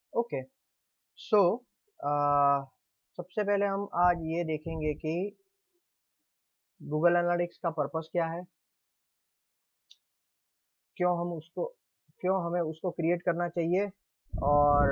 Okay. सो सबसे पहले हम आज ये देखेंगे कि गूगल एनालिटिक्स का पर्पस क्या है, क्यों हम उसको क्यों हमें उसको क्रिएट करना चाहिए, और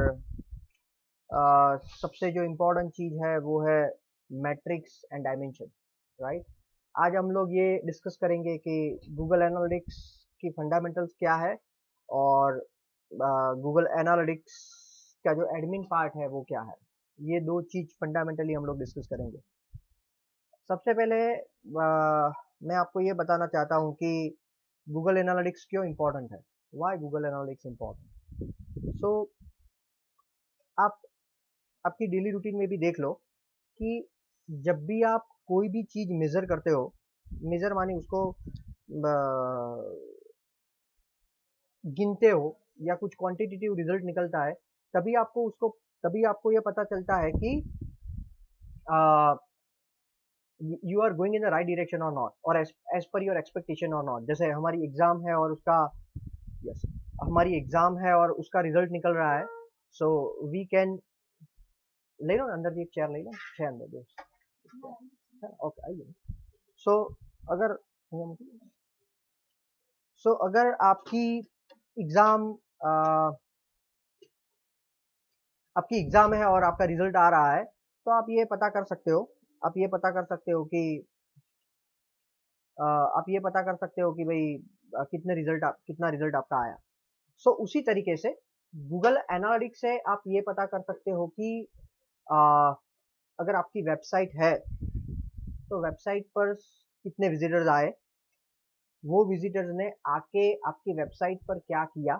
सबसे जो इम्पोर्टेंट चीज़ है वो है मैट्रिक्स एंड डायमेंशन, राइट। आज हम लोग ये डिस्कस करेंगे कि गूगल एनालिटिक्स की फंडामेंटल्स क्या है, और गूगल एनालिटिक्स का जो एडमिन पार्ट है वो क्या है। ये दो चीज़ फंडामेंटली हम लोग डिस्कस करेंगे। सबसे पहले मैं आपको ये बताना चाहता हूँ कि गूगल एनालिटिक्स क्यों इम्पोर्टेंट है, why Google analytics important. So आप आपकी डेली रूटीन में भी देख लो कि जब भी आप कोई भी चीज़ मेज़र करते हो, मेज़र माने उसको गिनते हो या कुछ क्वांटिटेटिव रिजल्ट निकलता है, तभी आपको ये पता चलता है कि you are going in the right direction और नॉट, और एज पर योर एक्सपेक्टेशन और नॉट। जैसे हमारी एग्जाम है और उसका यस हमारी एग्जाम है और उसका रिजल्ट निकल रहा है। सो वी कैन ले लो अंदर की एक चेयर, ले लो चेयर अंदर दो। ओके आइए। सो अगर अगर एग्जाम आपकी एग्जाम है और आपका रिजल्ट आ रहा है, तो आप ये पता कर सकते हो कि आप ये पता कर सकते हो कि भाई कितना रिजल्ट आपका आया। सो उसी तरीके से गूगल एनालिटिक्स से आप ये पता कर सकते हो कि अ, अगर आपकी वेबसाइट है तो वेबसाइट पर कितने विजिटर्स आए, वो विजिटर्स ने आके आपकी वेबसाइट पर क्या किया,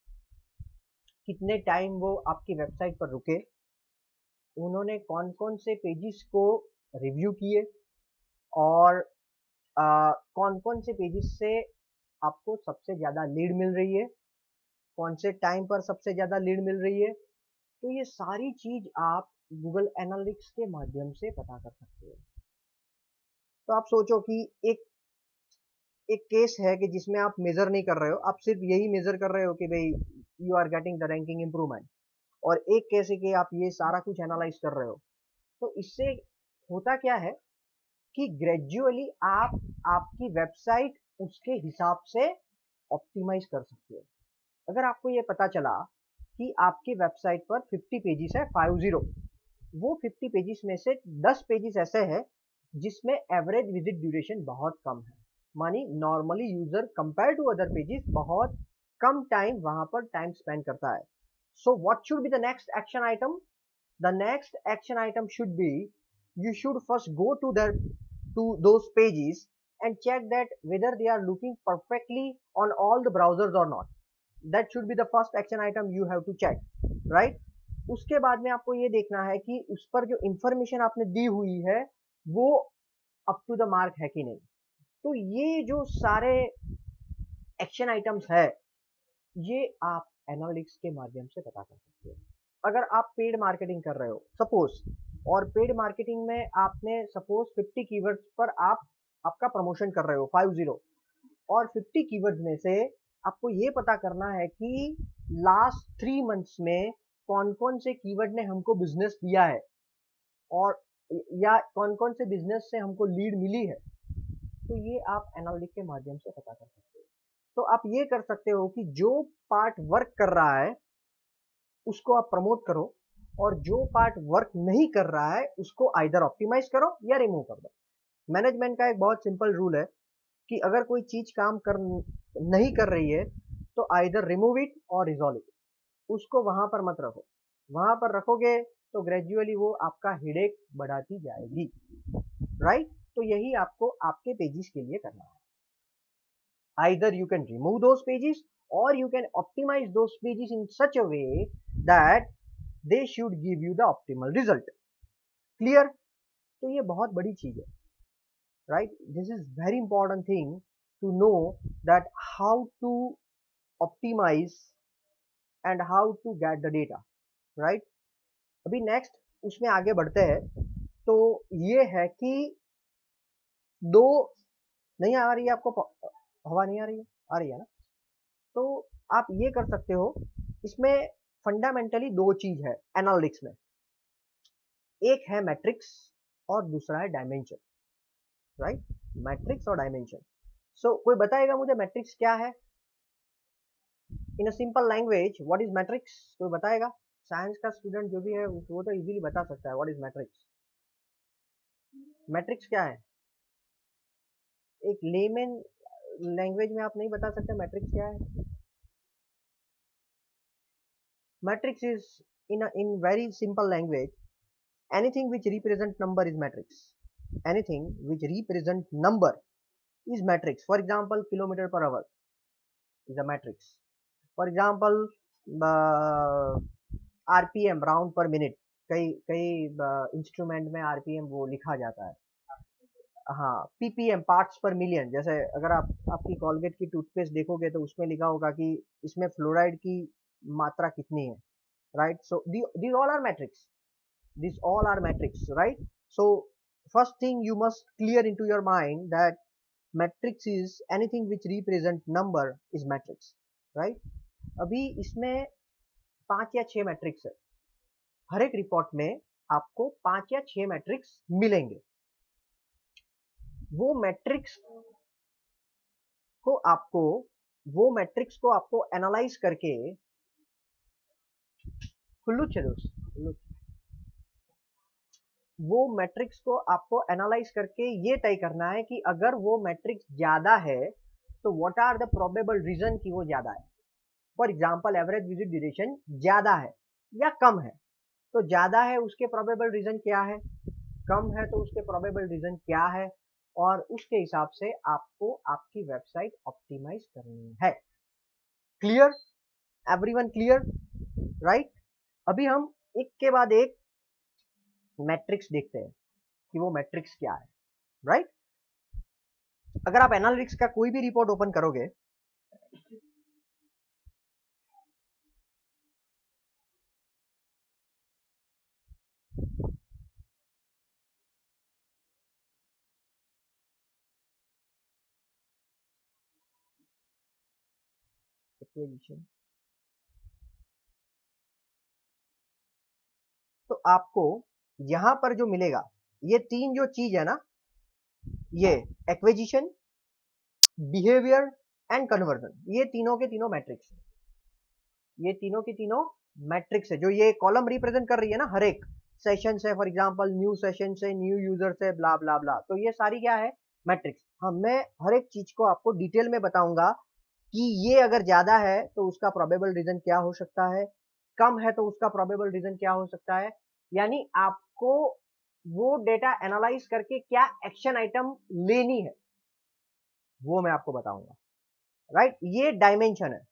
कितने टाइम वो आपकी वेबसाइट पर रुके, उन्होंने कौन कौन से पेजेस को रिव्यू किए, और कौन कौन से पेजेस से आपको सबसे ज़्यादा लीड मिल रही है, कौन से टाइम पर सबसे ज़्यादा लीड मिल रही है। तो ये सारी चीज़ आप गूगल एनालिटिक्स के माध्यम से पता कर सकते हो। तो आप सोचो कि एक एक केस है कि जिसमें आप मेजर नहीं कर रहे हो, आप सिर्फ यही मेजर कर रहे हो कि भाई you are getting the ranking improvement, और एक केस है कि आप ये सारा कुछ एनालाइज कर रहे हो। तो इससे होता क्या है कि ग्रेजुअली आप आपकी वेबसाइट उसके हिसाब से ऑप्टिमाइज कर सकते हो। अगर आपको ये पता चला कि आपकी वेबसाइट पर 50 पेजेस है, 50, वो 50 पेजेस में से 10 पेजेस ऐसे हैं जिसमें एवरेज विजिट ड्यूरेशन बहुत कम है, मानी normally user compare to other pages बहुत कम टाइम वहां पर टाइम स्पेंड करता है। So what should be the next action item? The next action item should be, you should first go to those pages and check that whether they are looking perfectly on all the browsers or not. That should be the first action item you have to check, right? उसके बाद में आपको ये देखना है कि उस पर जो इंफॉर्मेशन आपने दी हुई है वो अप टू द मार्क है कि नहीं। तो ये जो सारे एक्शन आइटम्स है, ये आप एनालिटिक्स के माध्यम से पता कर सकते हो। अगर आप पेड मार्केटिंग कर रहे हो सपोज, और पेड मार्केटिंग में आपने सपोज 50 कीवर्ड्स पर आपका प्रमोशन कर रहे हो 50, और 50 कीवर्ड्स में से आपको ये पता करना है कि लास्ट 3 मंथ्स में कौन कौन से कीवर्ड ने हमको बिजनेस दिया है, और या कौन कौन से बिजनेस से हमको लीड मिली है। तो ये आप एनालिटिक्स के माध्यम से पता कर सकते हो। तो आप ये कर सकते हो कि जो पार्ट वर्क कर रहा है उसको आप प्रमोट करो, और जो पार्ट वर्क नहीं कर रहा है उसको आइदर ऑप्टिमाइज करो या रिमूव कर दो। मैनेजमेंट का एक बहुत सिंपल रूल है कि अगर कोई चीज काम कर नहीं कर रही है तो आइदर रिमूव इट और रिजॉल्व इट, उसको वहां पर मत रखो। वहां पर रखोगे तो ग्रेजुअली वो आपका हेडेक बढ़ाती जाएगी, राइट। तो यही आपको आपके पेजेस के लिए करना है। Either you can remove those pages or you can optimize those pages in such a way that they should give you the optimal result. Clear? तो ये बहुत बड़ी चीज है, right? This is very important thing to know that how to optimize and how to get the data, right? अभी next उसमें आगे बढ़ते हैं। तो ये है कि दो, नहीं आ रही है आपको हवा? नहीं आ रही है? आ रही है ना? तो आप ये कर सकते हो इसमें फंडामेंटली दो चीज है एनालिटिक्स में, एक है मैट्रिक्स और दूसरा है डायमेंशन, राइट? मैट्रिक्स और डायमेंशन। सो कोई बताएगा मुझे मैट्रिक्स क्या है in a simple language? What is metrics? कोई बताएगा? साइंस का स्टूडेंट जो भी है वो तो इजीली बता सकता है व्हाट इज मैट्रिक्स। मैट्रिक्स क्या है? एक लेमन लैंग्वेज में आप नहीं बता सकते मैट्रिक्स क्या है? Metrics is in very simple language, anything which represent number is matrix. Anything which represent number is matrix. For example, kilometer per hour is a matrix. For example, RPM round per minute, कई कई instrument में RPM वो लिखा जाता है। हाँ, PPM parts पर million, जैसे अगर आप आपकी कॉलगेट की टूथपेस्ट देखोगे तो उसमें लिखा होगा कि इसमें फ्लोराइड की मात्रा कितनी है, right? So these all are metrics. These all are metrics, right? So first thing you must clear into your mind that matrix is anything which represent number is matrix, right? अभी इसमें 5 या 6 matrix है, हर एक report में आपको 5 या 6 matrix मिलेंगे। वो मैट्रिक्स को आपको एनालाइज करके वो मैट्रिक्स को आपको एनालाइज करके ये तय करना है कि अगर वो मैट्रिक्स ज्यादा है तो what are the probable reason कि वो ज्यादा है। For example, average visit duration ज्यादा है या कम है, तो ज्यादा है उसके प्रोबेबल रीजन क्या है, कम है तो उसके प्रोबेबल रीजन क्या है, और उसके हिसाब से आपको आपकी वेबसाइट ऑप्टिमाइज करनी है। क्लियर? Everyone clear? राइट? अभी हम एक के बाद एक मैट्रिक्स देखते हैं कि वो मैट्रिक्स क्या है, राइट? अगर आप एनालिटिक्स का कोई भी रिपोर्ट ओपन करोगे, तो आपको यहां पर जो मिलेगा, ये तीन जो चीज है ना, ये एक्विजिशन, बिहेवियर एंड कन्वर्जन, ये तीनों के तीनों मैट्रिक्स है। ये तीनों की तीनों मैट्रिक्स है जो ये कॉलम रिप्रेजेंट कर रही है ना, हर एक सेशन से, फॉर एग्जांपल न्यू सेशन से, न्यू यूजर से, ब्ला ब्ला ब्ला, तो ये सारी क्या है? मैट्रिक्स। हाँ, मैं हर एक चीज को आपको डिटेल में बताऊंगा कि ये अगर ज्यादा है तो उसका प्रोबेबल रीजन क्या हो सकता है, कम है तो उसका प्रोबेबल रीजन क्या हो सकता है, यानी आपको वो डेटा एनालाइज करके क्या एक्शन आइटम लेनी है वो मैं आपको बताऊंगा, राइट? ये डायमेंशन है।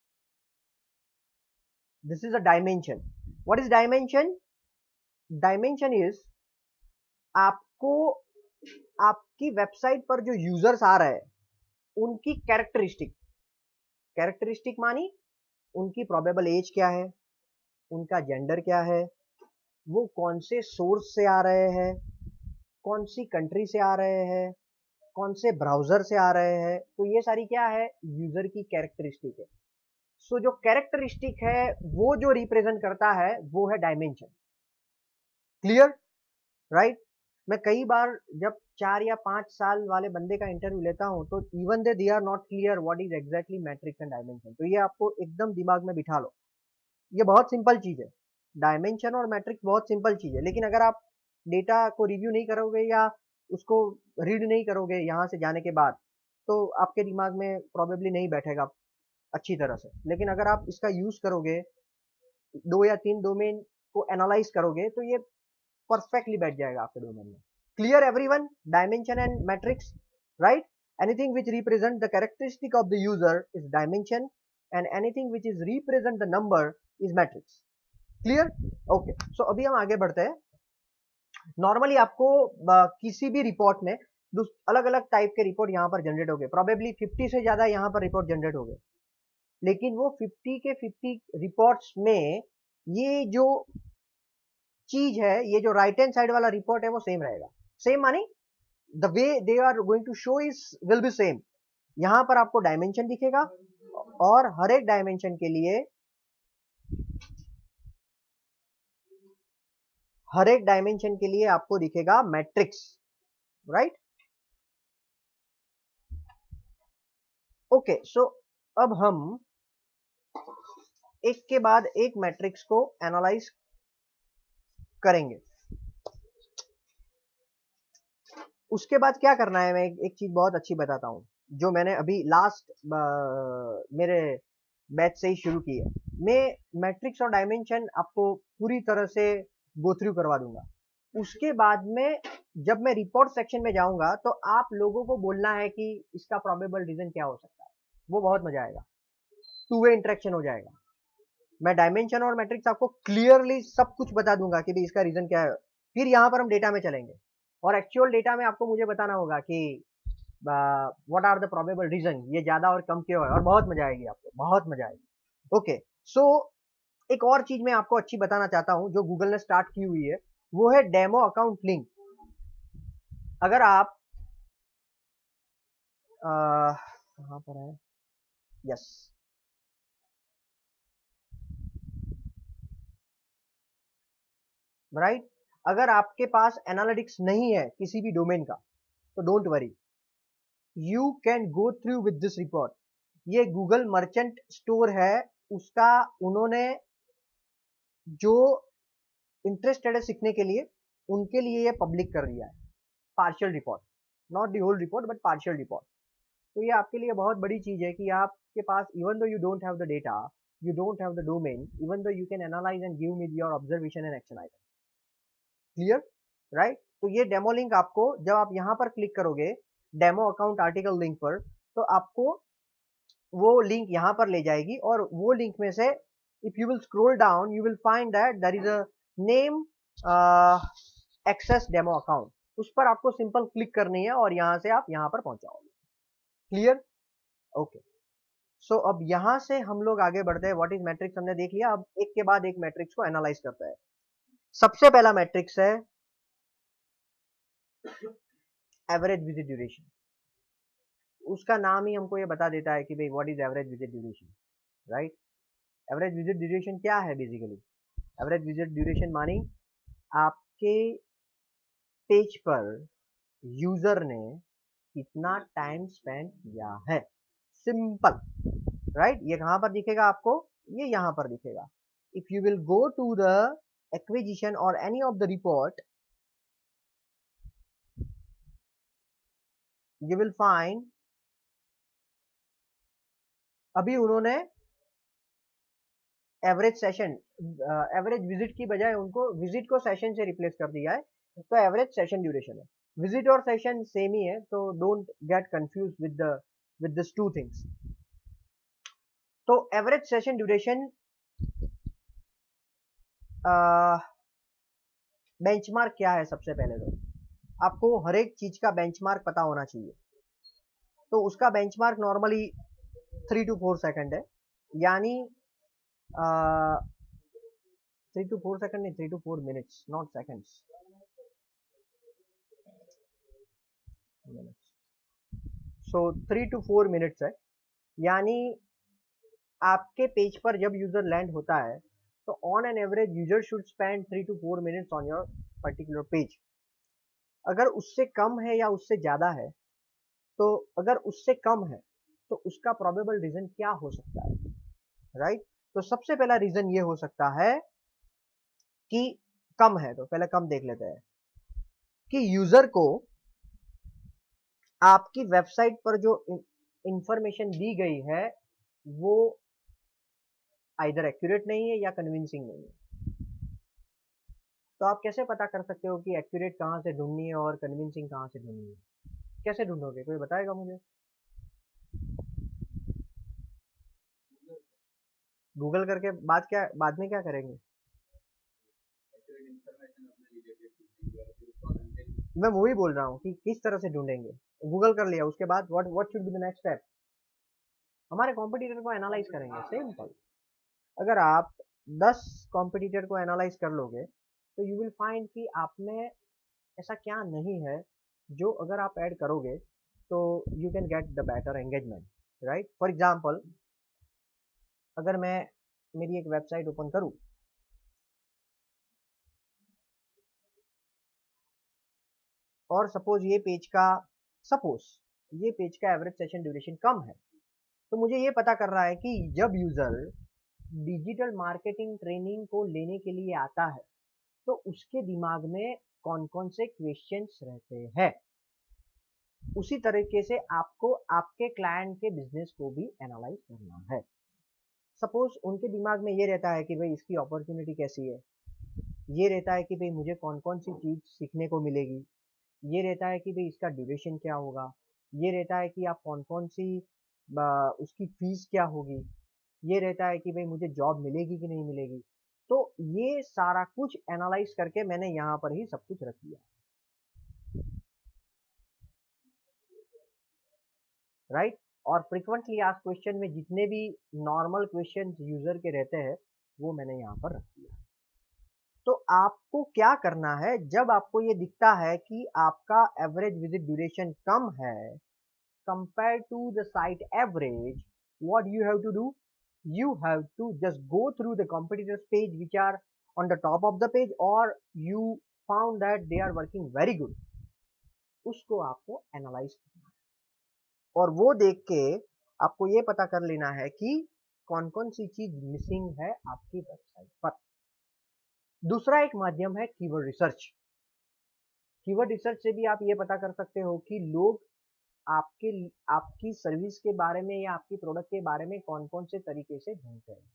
This is a dimension. What is dimension? Dimension is आपको आपकी वेबसाइट पर जो यूजर्स आ रहे हैं उनकी कैरेक्टरिस्टिक मानी उनकी प्रोबेबल एज क्या है, उनका जेंडर क्या है, वो कौन से सोर्स से आ रहे हैं, कौन सी कंट्री से आ रहे हैं, कौन से ब्राउजर से आ रहे हैं, तो ये सारी क्या है? यूजर की कैरेक्टरिस्टिक है। सो जो कैरेक्टरिस्टिक है वो जो रिप्रेजेंट करता है वो है डायमेंशन। क्लियर? राइट? मैं कई बार जब 4 या 5 साल वाले बंदे का इंटरव्यू लेता हूं तो even they are not clear what is exactly metrics and dimension. तो ये आपको एकदम दिमाग में बिठा लो, ये बहुत सिंपल चीज है। डायमेंशन और मैट्रिक्स बहुत सिंपल चीज है, लेकिन अगर आप डेटा को रिव्यू नहीं करोगे या उसको रीड नहीं करोगे यहाँ से जाने के बाद, तो आपके दिमाग में प्रोबेबली नहीं बैठेगा अच्छी तरह से। लेकिन अगर आप इसका यूज करोगे, 2 या 3 डोमेन को एनालाइज करोगे, तो ये परफेक्टली बैठ जाएगा आपके डोमेन में। Clear everyone? Dimension and metrics, right? Anything which represent the characteristic of the user is dimension and anything which is represent the number is metrics. Clear? Okay, so अभी हम आगे बढ़ते हैं। नॉर्मली आपको किसी भी रिपोर्ट में अलग अलग टाइप के रिपोर्ट यहाँ पर जनरेट हो गए, प्रोबेबली 50 से ज्यादा यहाँ पर रिपोर्ट जनरेट हो गए, लेकिन वो 50 के 50 रिपोर्ट्स में ये जो चीज है, ये जो राइट हैंड साइड वाला रिपोर्ट है वो सेम रहेगा। सेम मानी the way they are going to show is will be same. यहां पर आपको डायमेंशन दिखेगा और हर एक डायमेंशन के लिए हर एक डायमेंशन के लिए आपको दिखेगा मैट्रिक्स, राइट। ओके, सो अब हम एक के बाद एक मैट्रिक्स को एनालाइज करेंगे। उसके बाद क्या करना है, मैं एक चीज बहुत अच्छी बताता हूं, जो मैंने अभी लास्ट मेरे बैच से ही शुरू की है। मैं मैट्रिक्स और डायमेंशन आपको पूरी तरह से गो थ्रू करवा दूंगा। उसके बाद में जब मैं रिपोर्ट सेक्शन में जाऊंगा तो आप लोगों को बोलना है कि इसका प्रोबेबल रीजन क्या हो सकता है। वो बहुत मजा आएगा, टू वे इंटरेक्शन हो जाएगा। मैं डायमेंशन और मैट्रिक्स आपको क्लियरली सब कुछ बता दूंगा कि भाई इसका रीजन क्या है। फिर यहाँ पर हम डेटा में चलेंगे और एक्चुअल डेटा में आपको मुझे बताना होगा कि what are the probable reason, ये ज्यादा और कम क्यों है, और बहुत मजा आएगी आपको, बहुत मजा आएगी। ओके, सो एक और चीज मैं आपको अच्छी बताना चाहता हूं जो गूगल ने स्टार्ट की हुई है, वो है डेमो अकाउंट लिंक। अगर आप कहां पर है, यस, राइट। अगर आपके पास एनालिटिक्स नहीं है किसी भी डोमेन का तो don't worry, you can go through with this report. ये गूगल मर्चेंट स्टोर है, उसका उन्होंने जो इंटरेस्टेड है सीखने के लिए, उनके लिए ये पब्लिक कर दिया है, partial report, not the whole report but partial report. तो ये आपके लिए बहुत बड़ी चीज है कि आपके पास, even though you don't have the data, you don't have the domain, even though you can analyse and give me your observation and action item. Clear, right. तो ये डेमो लिंक आपको, जब आप यहाँ पर क्लिक करोगे डेमो अकाउंट आर्टिकल लिंक पर, तो आपको वो लिंक यहाँ पर ले जाएगी, और वो लिंक में से if you will scroll down you will find that there is a name access demo account. उस पर आपको सिंपल क्लिक करनी है और यहाँ से आप यहाँ पर पहुंच जाओगे। Clear, okay. सो अब यहाँ से हम लोग आगे बढ़ते हैं। व्हाट इज मैट्रिक्स हमने देख लिया, अब एक के बाद एक मैट्रिक्स को एनालाइज करते हैं। सबसे पहला मैट्रिक्स है एवरेज विजिट ड्यूरेशन। उसका नाम ही हमको ये बता देता है कि भाई what is average visit duration, right. Average visit duration क्या है बेसिकली? एवरेज विजिट ड्यूरेशन मानी आपके पेज पर यूजर ने कितना टाइम स्पेंड किया है, सिंपल, राइट। ये कहां पर दिखेगा आपको? ये यहां पर दिखेगा। If you will go to the acquisition और any of the report, you will find, अभी उन्होंने एवरेज सेशन, एवरेज विजिट की बजाय उनको विजिट को सेशन से रिप्लेस कर दिया है, तो एवरेज सेशन ड्यूरेशन है। विजिट और सेशन सेम ही है, तो don't get confuse with this two things. तो एवरेज सेशन ड्यूरेशन बेंचमार्क क्या है? सबसे पहले तो आपको हर एक चीज का बेंचमार्क पता होना चाहिए। तो उसका बेंचमार्क नॉर्मली 3 to 4 सेकंड है, यानी 3 to 4 सेकंड नहीं, 3 to 4 minutes, not seconds. So 3 to 4 minutes है, यानी आपके पेज पर जब यूजर लैंड होता है तो on an average user should spend 3 to 4 minutes on your particular page. अगर उससे कम है या उससे ज्यादा है, तो अगर उससे कम है तो उसका प्रोबेबल रीजन क्या हो सकता है, राइट। तो सबसे पहला रीजन ये हो सकता है कि कम है, तो पहले कम देख लेते हैं कि यूजर को आपकी वेबसाइट पर जो इंफॉर्मेशन दी गई है वो आइदर एक्यूरेट नहीं है या कन्विंसिंग नहीं है। तो आप कैसे पता कर सकते हो कि एक्यूरेट कहाँ से ढूंढनी है और कन्विंसिंग कहाँ से ढूंढनी है? कैसे ढूंढोगे, कोई बताएगा मुझे? गूगल करके बाद में क्या करेंगे? मैं वही बोल रहा हूँ कि किस तरह से ढूंढेंगे। गूगल कर लिया, उसके बाद what should be the next step? हमारे कॉम्पिटिटर को एनालाइज करेंगे, सिंपल। अगर आप 10 कॉम्पिटिटर को एनालाइज कर लोगे तो यू विल फाइंड कि आप में ऐसा क्या नहीं है जो अगर आप ऐड करोगे तो you can get the better engagement, right. For example, अगर मैं मेरी एक वेबसाइट ओपन करूं, और सपोज ये पेज का एवरेज सेशन ड्यूरेशन कम है, तो मुझे ये पता कर रहा है कि जब यूजर डिजिटल मार्केटिंग ट्रेनिंग को लेने के लिए आता है तो उसके दिमाग में कौन कौन से क्वेश्चंस रहते हैं। उसी तरीके से आपको आपके क्लाइंट के बिजनेस को भी एनालाइज करना है। सपोज उनके दिमाग में ये रहता है कि भाई इसकी अपॉर्चुनिटी कैसी है, ये रहता है कि भाई मुझे कौन कौन सी चीज सीखने को मिलेगी, ये रहता है कि भाई इसका ड्यूरेशन क्या होगा, ये रहता है कि आप कौन कौन सी उसकी फीस क्या होगी, ये रहता है कि भाई मुझे जॉब मिलेगी कि नहीं मिलेगी। तो ये सारा कुछ एनालाइज करके मैंने यहाँ पर ही सब कुछ रख दिया, राइट। और फ्रिक्वेंटली आस्क्ड क्वेश्चन में जितने भी नॉर्मल क्वेश्चन यूजर के रहते हैं वो मैंने यहाँ पर रख दिया। तो आपको क्या करना है, जब आपको ये दिखता है कि आपका एवरेज विजिट ड्यूरेशन कम है compare to the site average, what you have to do, you have to just go through the competitors page which are on the top of the page or you found that they are working very good, उसको आपको analyse करना है और वो देख के आपको ये पता कर लेना है कि कौन कौन सी चीज मिसिंग है आपकी वेबसाइट पर। दूसरा एक माध्यम है कीवर्ड रिसर्च। कीवर्ड रिसर्च से भी आप ये पता कर सकते हो कि लोग आपके आपकी सर्विस के बारे में या आपकी प्रोडक्ट के बारे में कौन कौन से तरीके से ढूंढते हैं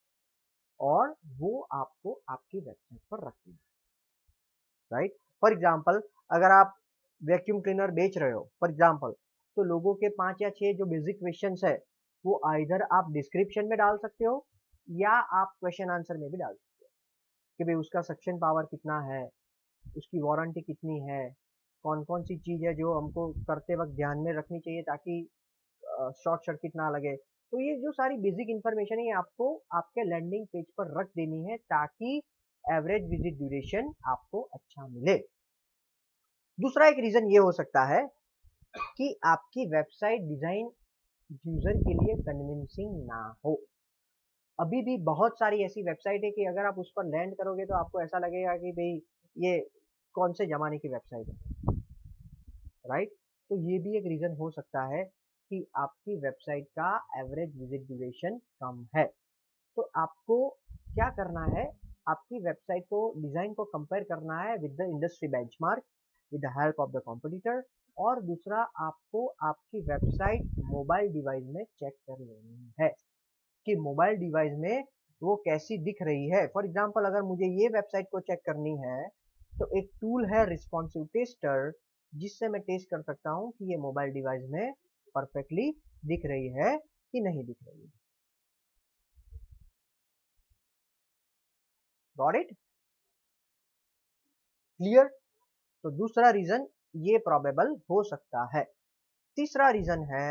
और वो आपको आपकी वेबसाइट पर रखते हैं, राइट। फॉर एग्जाम्पल अगर आप वैक्यूम क्लीनर बेच रहे हो फॉर एग्जाम्पल, तो लोगों के 5 या 6 जो बेसिक क्वेश्चंस है वो आइधर आप डिस्क्रिप्शन में डाल सकते हो या आप क्वेश्चन आंसर में भी डाल सकते हो कि भाई उसका सक्शन पावर कितना है, उसकी वारंटी कितनी है, कौन कौन सी चीज है जो हमको करते वक्त ध्यान में रखनी चाहिए ताकि शॉर्ट सर्किट ना लगे। तो ये जो सारी बेसिक इंफॉर्मेशन है आपको आपके लैंडिंग पेज पर रख देनी है ताकि एवरेज विजिट ड्यूरेशन आपको अच्छा मिले। दूसरा एक रीजन ये हो सकता है कि आपकी वेबसाइट डिजाइन यूजर के लिए कन्विंसिंग ना हो। अभी भी बहुत सारी ऐसी वेबसाइट है कि अगर आप उस पर लैंड करोगे तो आपको ऐसा लगेगा कि भाई ये कौन से जमाने की वेबसाइट है, राइट। तो ये भी एक रीजन हो सकता है कि आपकी वेबसाइट का एवरेज विजिट ड्यूरेशन कम है। तो आपको क्या करना है, आपकी वेबसाइट को डिजाइन को कंपेयर करना है with the industry benchmark with the help of the competitor. और दूसरा आपको आपकी वेबसाइट मोबाइल डिवाइस में चेक कर लेनी है कि मोबाइल डिवाइस में वो कैसी दिख रही है। फॉर एग्जाम्पल अगर मुझे ये वेबसाइट को चेक करनी है तो एक टूल है रिस्पॉन्सिव टेस्टर जिससे मैं टेस्ट कर सकता हूँ कि ये मोबाइल डिवाइस में परफेक्टली दिख रही है कि नहीं दिख रही है। Got it? क्लियर? तो दूसरा रीजन ये प्रोबेबल हो सकता है। तीसरा रीजन है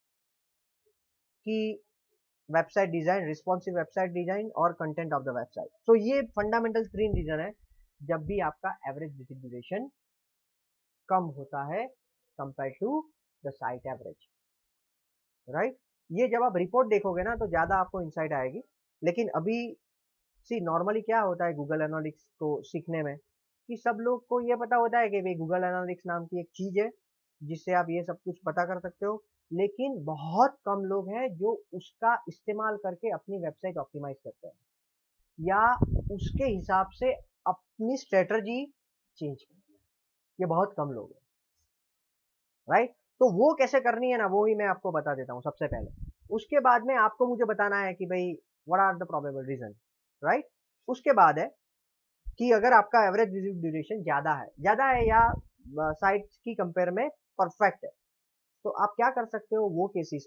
कि website design, responsive website design और कंटेंट ऑफ द वेबसाइट। तो ये फंडामेंटल 3 रीजन है जब भी आपका एवरेज विजिट ड्यूरेशन कम होता है compare to the site average, right. ये जब आप रिपोर्ट देखोगे ना तो ज्यादा आपको इंसाइट आएगी, लेकिन अभी सी नॉर्मली क्या होता है गूगल एनालिटिक्स को सीखने में कि सब लोग को ये पता होता है कि भाई गूगल एनालिटिक्स नाम की एक चीज है जिससे आप ये सब कुछ पता कर सकते हो, लेकिन बहुत कम लोग हैं जो उसका इस्तेमाल करके अपनी वेबसाइट ऑप्टिमाइज करते हैं या उसके हिसाब से अपनी स्ट्रेटजी चेंज करते हैं। ये बहुत कम लोग हैं, राइट। तो वो कैसे करनी है ना वो ही मैं आपको बता देता हूँ सबसे पहले। उसके बाद में आपको मुझे बताना है कि भाई what are the probable reason, right. उसके बाद है कि अगर आपका एवरेज विजिट ड्यूरेशन ज्यादा है या साइट्स की कंपेयर में परफेक्ट है तो आप क्या कर सकते हो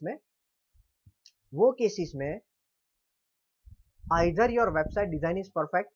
वो केसेस में either your website design is perfect,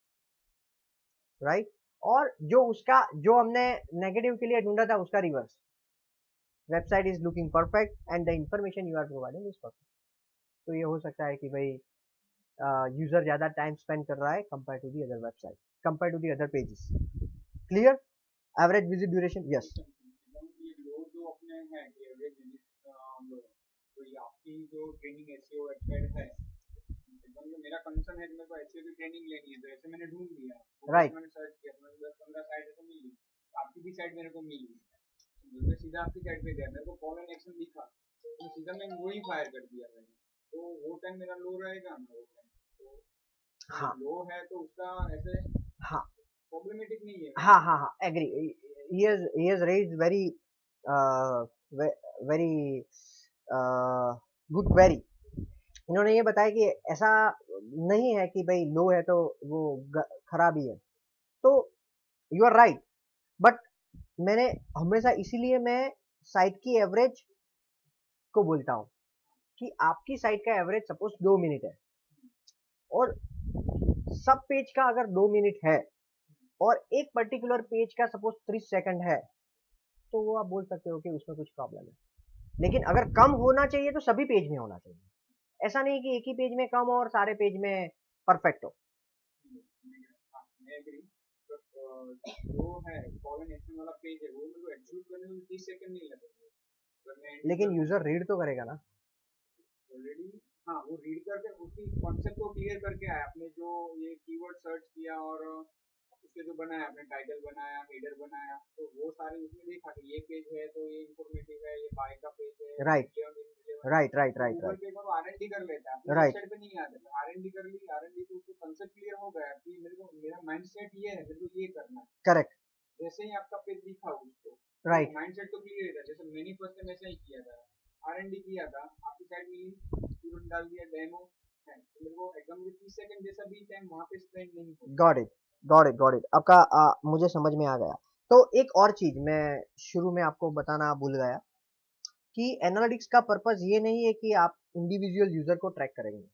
right, और जो हमने नेगेटिव के लिए ढूंढा था उसका reverse, website is looking perfect and the information you are providing is perfect. तो ये हो सकता है कि भाई यूजर ज्यादा टाइम स्पेंड कर रहा है compare to the other website, compare to the other pages. Clear? Average visit duration, yes. जो अपने हैं कि एवरेज विजिट हम लोग, तो ये आपकी जो ट्रेनिंग एसईओ वेबसाइट है, मतलब मेरा कंसर्न है कि मेरे को एसईओ की ट्रेनिंग लेनी है, तो ऐसे मैंने ढूंढ लिया, राइट, मैंने सर्च किया तो मैंने 10-15 साइट ऐसे मिली, आपकी भी साइड मेरे को मिली, तो मैं सीधा आपकी साइड पे गया, मेरे को कॉल एंड एक्शन दिखा, तो सीधा मैं वही फायर कर दिया मैंने, तो वो टाइम मेरा लो रहेगा ना, वो टाइम तो हाँ लो है तो उसका ऐसे हाँ प्रॉब्लमेटिक नहीं है हाँ मेरे हाँ हाँ, agree. he has raised very very good query. इन्होंने ये बताया कि ऐसा नहीं है कि भाई लो है तो वो खराब ही है, तो यू आर राइट। बट मैंने हमेशा इसीलिए मैं साइट की एवरेज को बोलता हूँ कि आपकी साइट का एवरेज सपोज 2 मिनट है, और सब पेज का अगर 2 मिनट है, और एक पर्टिकुलर पेज का सपोज 30 सेकंड है, तो वो आप बोल सकते हो कि उसमें कुछ प्रॉब्लम है। लेकिन अगर कम होना चाहिए तो सभी पेज में होना चाहिए, ऐसा नहीं कि एक ही पेज में कम हो और सारे पेज में परफेक्ट हो। मैं एग्री, बट वो है कॉल एंड एक्शन वाला पेज है, वो मेरे को एग्जीक्यूट करने में 30 सेकंड नहीं लगेंगे, अगर मैं एंड लेकिन यूजर को यूजर रीड तो करेगा ना। ऑलरेडी, हाँ वो रीड करके उसकी कॉन्सेप्ट को क्लियर करके आया, आपने जो ये कीवर्ड सर्च किया और उसके जो बनाया, आपने टाइटल बनाया, हेडर बनाया, तो वो सारे उसमें देखा कि ये पेज है तो ये इंफॉर्मेटिव है, ये बाय का पेज है, राइट रिलेवेंट, राइट राइट तो राइट गूगल राइट पे को आरएनडी कर लेता है, अपनी राइट वेबसाइट पे नहीं आता, आरएनडी कर ली, आरएनडी से उसको कंसेप्ट क्लियर हो गया कि मेरे को मेरा माइंडसेट ये है, मेरे को ये करना है, करेक्ट जैसे ही आपका पेज दिखा उसको, तो राइट माइंडसेट तो क्लियर था, जैसे मैंने फर्स्ट टाइम ऐसा ही किया था, आरएनडी किया था, आपकी साइड में तुरंत डाल दिया डेमो है, तो मेरे को एकदम 30 सेकंड जैसा भी टाइम वहां पे स्पेंड नहीं हो। Got it got it got it, आपका मुझे समझ में आ गया। तो एक और चीज मैं शुरू में आपको बताना भूल गया कि एनालिटिक्स का पर्पस ये नहीं है कि आप इंडिविजुअल यूजर को ट्रैक करेंगे।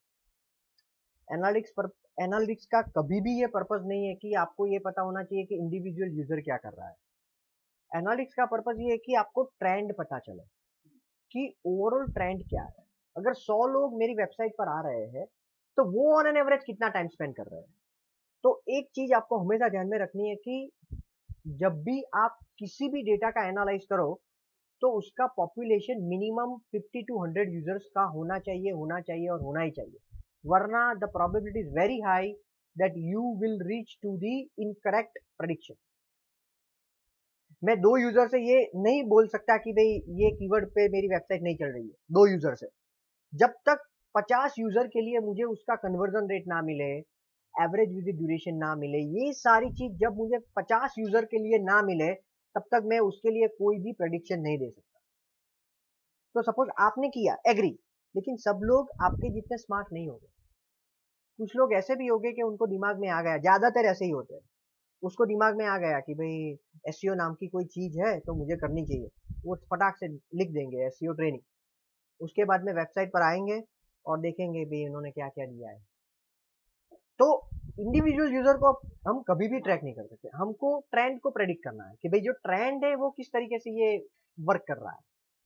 एनालिटिक्स का कभी भी ये पर्पस नहीं है कि आपको ये पता होना चाहिए कि इंडिविजुअल यूजर क्या कर रहा है। एनालिटिक्स का पर्पस ये है कि आपको ट्रेंड पता चले कि ओवरऑल ट्रेंड क्या है। अगर 100 लोग मेरी वेबसाइट पर आ रहे हैं, तो वो ऑन एन एवरेज कितना टाइम स्पेंड कर रहे हैं। तो एक चीज आपको हमेशा ध्यान में रखनी है कि जब भी आप किसी भी डेटा का एनालाइज करो, तो उसका पॉपुलेशन मिनिमम 50 टू 100 यूजर्स का होना चाहिए और होना ही चाहिए, वरना the probability is very high that you will reach to the incorrect prediction. मैं 2 यूजर से ये नहीं बोल सकता कि भाई ये कीवर्ड पे मेरी वेबसाइट नहीं चल रही है 2 यूजर से। जब तक 50 यूजर के लिए मुझे उसका कन्वर्जन रेट ना मिले, एवरेज विजिट ड्यूरेशन ना मिले, ये सारी चीज जब मुझे 50 यूजर के लिए ना मिले, तब तक मैं उसके लिए कोई भी प्रेडिक्शन नहीं दे सकता। तो सपोज आपने किया एग्री, लेकिन सब लोग आपके जितने स्मार्ट नहीं होंगे। कुछ लोग ऐसे भी होंगे कि उनको दिमाग में आ गया, ज्यादातर ऐसे ही होते हैं, उसको दिमाग में आ गया कि भाई एसईओ नाम की कोई चीज है तो मुझे करनी चाहिए, वो फटाक से लिख देंगे एसईओ ट्रेनिंग। उसके बाद में वेबसाइट पर आएंगे और देखेंगे भाई इन्होंने क्या क्या दिया है। तो इंडिविजुअल यूजर को हम कभी भी ट्रैक नहीं कर सकते, हमको ट्रेंड को प्रेडिक्ट करना है कि भाई जो ट्रेंड है वो किस तरीके से ये वर्क कर रहा है।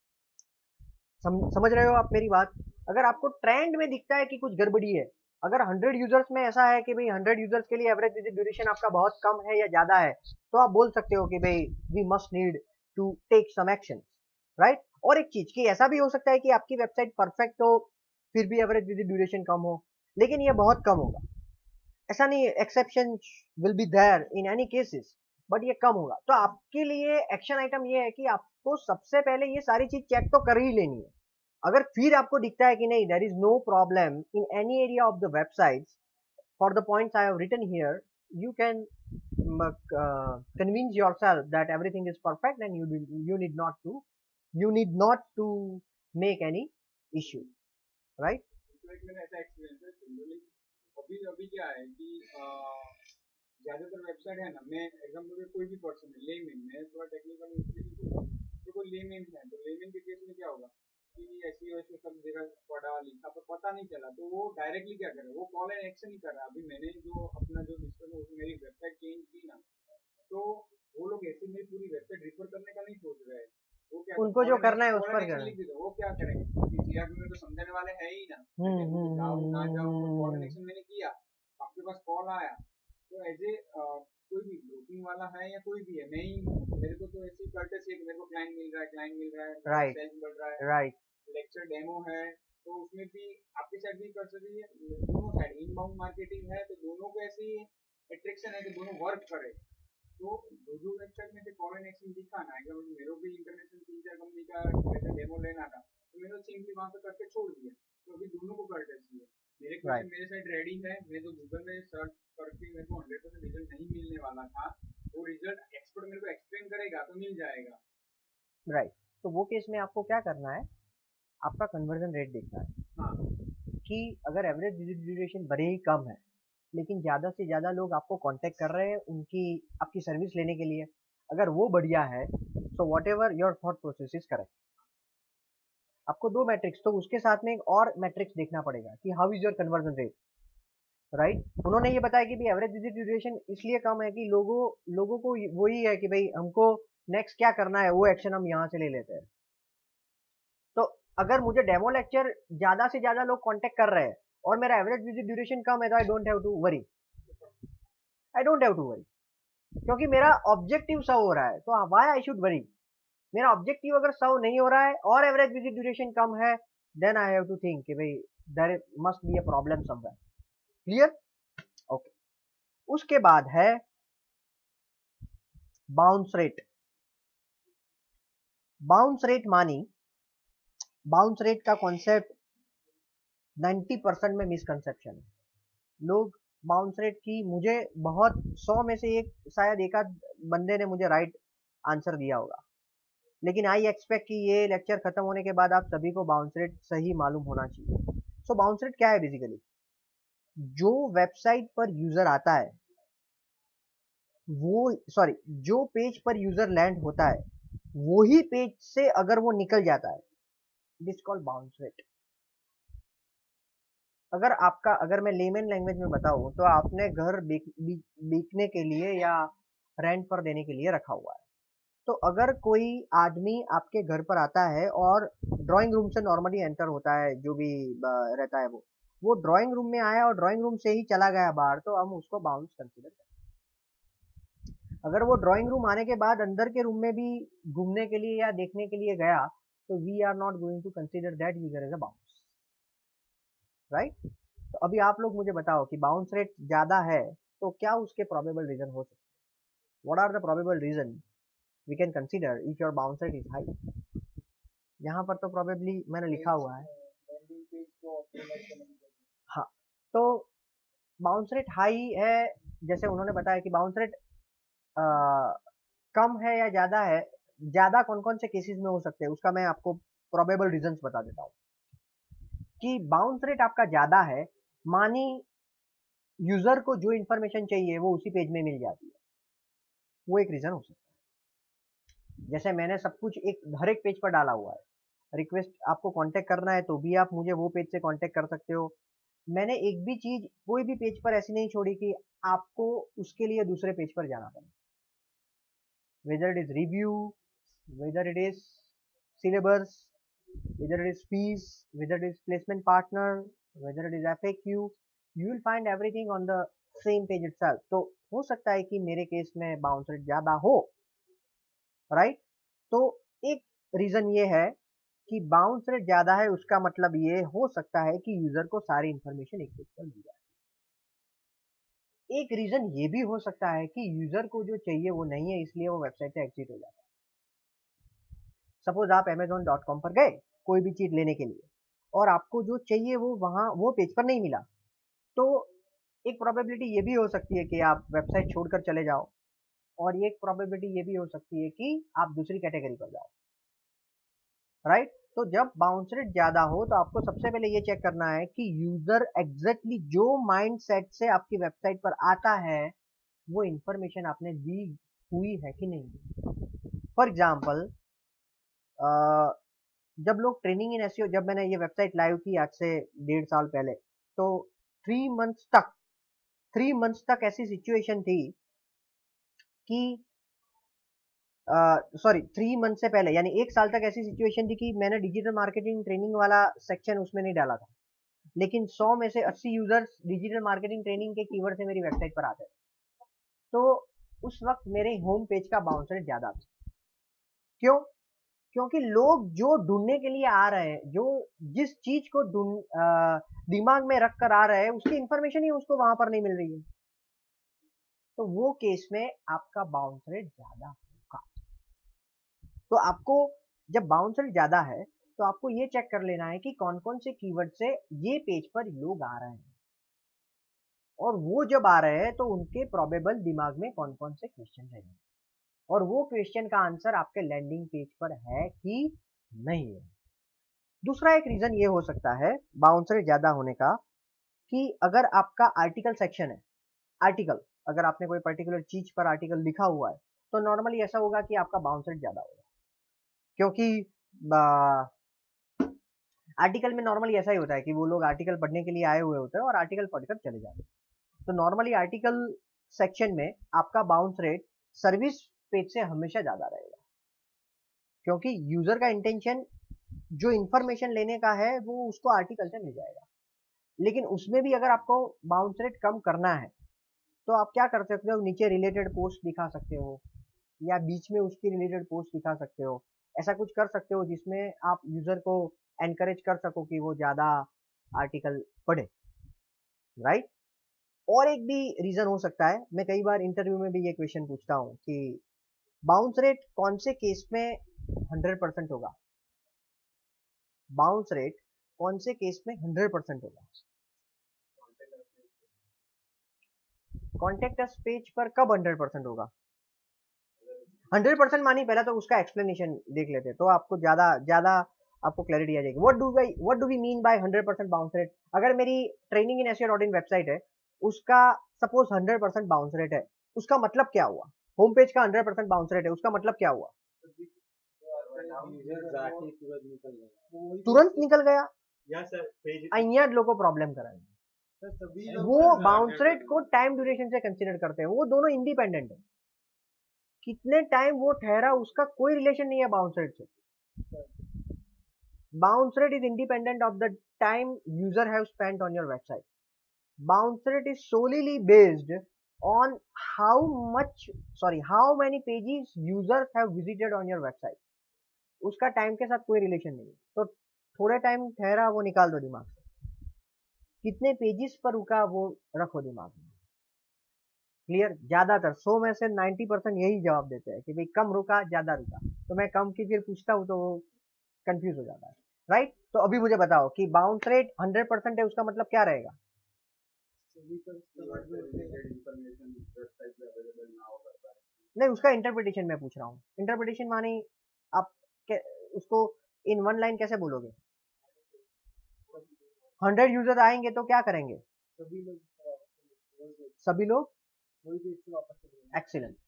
समझ रहे हो आप मेरी बात? अगर आपको ट्रेंड में दिखता है कि कुछ गड़बड़ी है, अगर 100 यूजर्स में ऐसा है कि भाई 100 यूजर्स के लिए एवरेज विजिट ड्यूरेशन आपका बहुत कम है या ज्यादा है, तो आप बोल सकते हो कि भाई we must need to take some action, right. और एक चीज कि ऐसा भी हो सकता है कि आपकी वेबसाइट परफेक्ट हो, फिर भी एवरेज विजिट ड्यूरेशन कम हो, लेकिन ये बहुत कम होगा। ऐसा नहीं, exception will be there in any cases, but ये कम होगा। तो आपके लिए एक्शन आइटम ये है कि आपको सबसे पहले ये सारी चीज चेक तो कर ही लेनी है। अगर फिर आपको दिखता है कि नहीं, there is no problem in any area of the website for the points I have written here, you can convince yourself that everything is perfect and you need not to make any issue, right? एक मेरा ऐसा experience है generally, अभी अभी क्या है कि ज्यादातर वेबसाइट है ना, मैं एग्जाम्पल में कोई भी पर्सन है लेमैन, मैं थोड़ा टेक्निकल इसलिए नहीं बोल रहा हूँ, तो कोई लेमैन है, तो लेमैन के केस में क्या होगा कि ऐसी वैसे सब जगह पढ़ा लिखा पर पता नहीं चला, तो वो डायरेक्टली क्या करे, वो कॉल एंड एक्शन ही कर रहा है। अभी मैंने जो अपना जो सिस्टम है उसमें मेरी वेबसाइट चेंज की ना, तो वो लोग ऐसे मेरी पूरी वेबसाइट रिफर करने का नहीं सोच रहे हैं, वो क्या उनको जो करना है उस कॉल एंड पर एक्शन करना लिख देते, वो क्या करेंगे क्योंकि जीआरपी में तो समझाने वाले है ही ना, जाओ ना जाओ, कॉल एंड एक्शन मैंने किया, आपके पास कॉल आया, तो एज ए कोई भी ब्रोकिंग वाला है या कोई भी है, मैं ही हूँ, मेरे को तो ऐसी कर्टसी है कि मेरे को क्लाइंट मिल रहा है, क्लाइंट मिल रहा है, राइट सेल्स बढ़ रहा है, राइट लेक्चर डेमो है, तो उसमें भी आपकी साइड भी कर सकती है, दोनों साइड इनबाउंड मार्केटिंग है, तो दोनों को ऐसी अट्रैक्शन है कि दोनों वर्क करे, तो जो वेबसाइट में से कॉल एंड एक्शन दिखा ना, अगर मेरे को भी इंटरनेशनल 3-4 कंपनी का ऐसा डेमो लेना था, तो मैंने सिंपली वहां पे करके छोड़ दिया। तो अभी दोनों को कर टेस्ट है। मेरे राइट, क्वेश्चन मेरे साइड रेडी है, मैं जो गूगल में सर्च करके मेरे को 100% रिजल्ट नहीं मिलने वाला था, वो रिजल्ट एक्सपर्ट मेरे को एक्सप्लेन करेगा तो मिल जाएगा। राइट। तो वो केस में आपको क्या करना है, आपका कन्वर्जन रेट देखना है हाँ कि अगर एवरेज विजिट ड्यूरेशन भले ही कम है, लेकिन ज़्यादा से ज़्यादा लोग आपको कांटेक्ट कर रहे हैं उनकी आपकी सर्विस लेने के लिए, अगर वो बढ़िया है, so whatever your thought process is correct. आपको दो मैट्रिक्स, तो उसके साथ में एक और मैट्रिक्स देखना पड़ेगा कि how is your conversion rate, right. उन्होंने ये बताया कि भाई एवरेज विजिट ड्यूरेशन इसलिए कम है कि लोगों लोगों को वही है कि भाई हमको नेक्स्ट क्या करना है, वो एक्शन हम यहाँ से ले लेते हैं। तो अगर मुझे डेमो लेक्चर ज्यादा से ज्यादा लोग कांटेक्ट कर रहे हैं और मेरा एवरेज विजिट ड्यूरेशन कम है, तो I don't have to worry, I don't have to worry, क्योंकि मेरा ऑब्जेक्टिव सर्व हो रहा है। तो व्हाई आई शुड वरी? मेरा ऑब्जेक्टिव अगर सर्व नहीं हो रहा है और एवरेज विजिट ड्यूरेशन कम है, then I have to think कि भाई there must be a problem somewhere. Clear? Okay. उसके बाद है बाउंस रेट। बाउंस रेट मानी, बाउंस रेट का कॉन्सेप्ट 90% में मिसकंसेप्शन है। लोग बाउंस रेट की, मुझे बहुत 100 में से एक शायद एक आध बंदे ने मुझे राइट आंसर दिया होगा, लेकिन आई एक्सपेक्ट कि ये लेक्चर खत्म होने के बाद आप सभी को बाउंस रेट सही मालूम होना चाहिए। सो बाउंस रेट क्या है? बेसिकली जो वेबसाइट पर यूजर आता है, वो सॉरी, जो पेज पर यूजर लैंड होता है वही पेज से अगर वो निकल जाता है, दिस कॉल्ड बाउंस रेट। अगर मैं लेमन लैंग्वेज में बताऊं, तो आपने घर बेचने के लिए या रेंट पर देने के लिए रखा हुआ है। तो अगर कोई आदमी आपके घर पर आता है और ड्राइंग रूम से नॉर्मली एंटर होता है, जो भी रहता है, वो ड्राइंग रूम में आया और ड्राइंग रूम से ही चला गया बाहर, तो हम उसको बाउंस कंसीडर करते हैं। अगर वो ड्राइंग रूम आने के बाद अंदर के रूम में भी घूमने के लिए या देखने के लिए गया, तो we are not going to consider that user as a bounce, right. तो अभी आप लोग मुझे बताओ कि बाउंस रेट ज्यादा है तो क्या उसके प्रोबेबल रीजन हो सकते हैं? What are the probable reason we can consider if your bounce rate is high? यहाँ पर तो प्रोबेबली मैंने लिखा हुआ है। लैंडिंग पेज को ऑप्टिमाइज करने की जरूरत हाँ, तो बाउंस रेट हाई है, जैसे उन्होंने बताया कि बाउंस रेट कम है या ज्यादा है, ज्यादा कौन कौन से केसेस में हो सकते हैं उसका मैं आपको प्रोबेबल रीजंस बता देता हूँ। कि बाउंस रेट आपका ज्यादा है, मानी यूजर को जो इन्फॉर्मेशन चाहिए वो उसी पेज में मिल जाती है, वो एक रीजन हो सकता है। जैसे मैंने सब कुछ एक हर एक पेज पर डाला हुआ है, रिक्वेस्ट आपको कांटेक्ट करना है तो भी आप मुझे वो पेज से कांटेक्ट कर सकते हो। मैंने एक भी चीज कोई भी पेज पर ऐसी नहीं छोड़ी कि आपको उसके लिए दूसरे पेज पर जाना पड़े। whether it is review, whether it is syllabus, whether it is fees, whether it is placement partner, whether it is FAQ, you will find everything on the same page itself. तो हो सकता है कि मेरे case में bounce rate ज्यादा हो, right. तो एक रीजन ये है कि बाउंस रेट ज्यादा है, उसका मतलब ये हो सकता है कि यूजर को सारी इंफॉर्मेशन एक पेज पर मिल जाए। एक रीजन ये भी हो सकता है कि यूजर को जो चाहिए वो नहीं है, इसलिए वो वेबसाइट से एग्जिट हो जाता है। सपोज आप amazon.com पर गए कोई भी चीज लेने के लिए और आपको जो चाहिए वो वहां वो पेज पर नहीं मिला, तो एक प्रोबेबिलिटी ये भी हो सकती है कि आप वेबसाइट छोड़कर चले जाओ, और एक प्रोबेबिलिटी ये भी हो सकती है कि आप दूसरी कैटेगरी पर जाओ, राइट। तो जब बाउंस रेट ज्यादा हो तो आपको सबसे पहले ये चेक करना है कि यूजर एग्जैक्टली जो माइंड सेट से आपकी वेबसाइट पर आता है वो इंफॉर्मेशन आपने दी हुई है कि नहीं। फॉर एग्जाम्पल, जब लोग ट्रेनिंग इन एसईओ, जब मैंने ये वेबसाइट लाइव की आज से 1.5 साल पहले, तो 3 मंथ्स तक 3 मंथ्स तक ऐसी सिचुएशन थी कि सॉरी 3 मंथ से पहले यानी 1 साल तक ऐसी सिचुएशन थी कि मैंने डिजिटल मार्केटिंग ट्रेनिंग वाला सेक्शन उसमें नहीं डाला था, लेकिन 100 में से 80 यूजर्स डिजिटल मार्केटिंग ट्रेनिंग के कीवर्ड से मेरी वेबसाइट पर आते थे। तो उस वक्त मेरे होम पेज का बाउंस रेट ज्यादा था। क्यों? क्योंकि लोग जो ढूंढने के लिए आ रहे हैं, जो जिस चीज को दिमाग में रख कर आ रहे हैं, उसकी इंफॉर्मेशन ही उसको वहां पर नहीं मिल रही है। तो वो केस में आपका बाउंस रेट ज्यादा होगा। तो आपको जब बाउंस रेट ज्यादा है तो आपको ये चेक कर लेना है कि कौन कौन से कीवर्ड से ये पेज पर लोग आ रहे हैं, और वो जब आ रहे हैं तो उनके प्रोबेबल दिमाग में कौन कौन से क्वेश्चन रहेंगे, और वो क्वेश्चन का आंसर आपके लैंडिंग पेज पर है कि नहीं है। दूसरा एक रीजन ये हो सकता है बाउंस रेट ज्यादा होने का कि अगर आपका आर्टिकल सेक्शन है, आर्टिकल अगर आपने कोई पर्टिकुलर चीज पर आर्टिकल लिखा हुआ है तो नॉर्मली ऐसा होगा कि आपका बाउंस रेट ज्यादा होगा, क्योंकि आर्टिकल में नॉर्मली ऐसा ही होता है कि वो लोग आर्टिकल पढ़ने के लिए आए हुए होते हैं और आर्टिकल पढ़कर चले जाते हैं। तो नॉर्मली आर्टिकल सेक्शन में आपका बाउंस रेट सर्विस पेज से हमेशा ज्यादा रहेगा, क्योंकि यूजर का इंटेंशन जो इंफॉर्मेशन लेने का है वो उसको आर्टिकल से मिल जाएगा। लेकिन उसमें भी अगर आपको बाउंस रेट कम करना है तो आप क्या कर सकते हो, नीचे रिलेटेड पोस्ट दिखा सकते हो या बीच में उसकी रिलेटेड पोस्ट दिखा सकते हो। ऐसा कुछ कर सकते हो जिसमें आप यूजर को एनकरेज कर सको कि वो ज्यादा आर्टिकल पढ़े, राइट। और एक भी रीजन हो सकता है, मैं कई बार इंटरव्यू में भी ये क्वेश्चन पूछता हूँ कि बाउंस रेट कौन से केस में 100% होगा, बाउंस रेट कौन से केस में 100% होगा, कॉन्टेक्ट अस पेज पर कब 100% होगा। 100% मानी पहला तो उसका एक्सप्लेनेशन देख लेते तो आपको ज्यादा ज्यादा आपको क्लैरिटी आ जाएगी। What do we mean by 100% bounce rate. अगर मेरी ट्रेनिंग इन SEO.in वेबसाइट है, उसका सपोज 100% बाउंस रेट है, उसका मतलब क्या हुआ। होम पेज का 100% बाउंस रेट है, उसका मतलब क्या हुआ, तुरंत निकल गया અહીંયા જ લોકો प्रॉब्लम कराएंगे। वो बाउंस रेट को टाइम ड्यूरेशन से कंसिडर करते हैं, वो दोनों इंडिपेंडेंट है। कितने टाइम वो ठहरा उसका कोई रिलेशन नहीं है बाउंस रेट से। Bounce rate is independent of the time user have spent on your website. Bounce rate is solely based on how many pages users have visited on your website। उसका time के साथ कोई relation नहीं है। तो थोड़े time ठहरा वो निकाल दो दिमाग से, कितने पेजेस पर रुका वो रखो दिमाग में। क्लियर। ज्यादातर 100 में से 90% यही जवाब देते हैं कि भाई कम रुका ज्यादा रुका। तो मैं कम की फिर पूछता हूँ तो वो कंफ्यूज हो जाता है, राइट। तो अभी मुझे बताओ कि बाउंस रेट 100% है, उसका मतलब क्या रहेगा। नहीं, उसका इंटरप्रिटेशन मैं पूछ रहा हूँ। इंटरप्रिटेशन माने आप उसको इन वन लाइन कैसे बोलोगे। 100 यूजर आएंगे तो क्या करेंगे, सभी लोग एक्सीलेंट,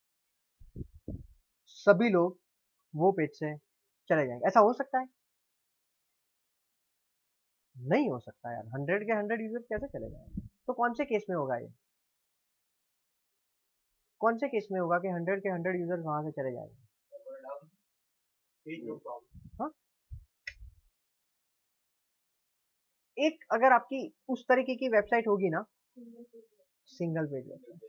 सभी लोग वो पेज से चले जाएंगे। ऐसा हो सकता है, नहीं हो सकता यार। 100 के 100 यूजर कैसे चले जाएंगे। तो कौन से केस में होगा ये, कौन से केस में होगा कि 100 के 100 यूजर वहां से चले जाएंगे। हाँ, एक अगर आपकी उस तरीके की वेबसाइट होगी ना, सिंगल पेज वेबसाइट,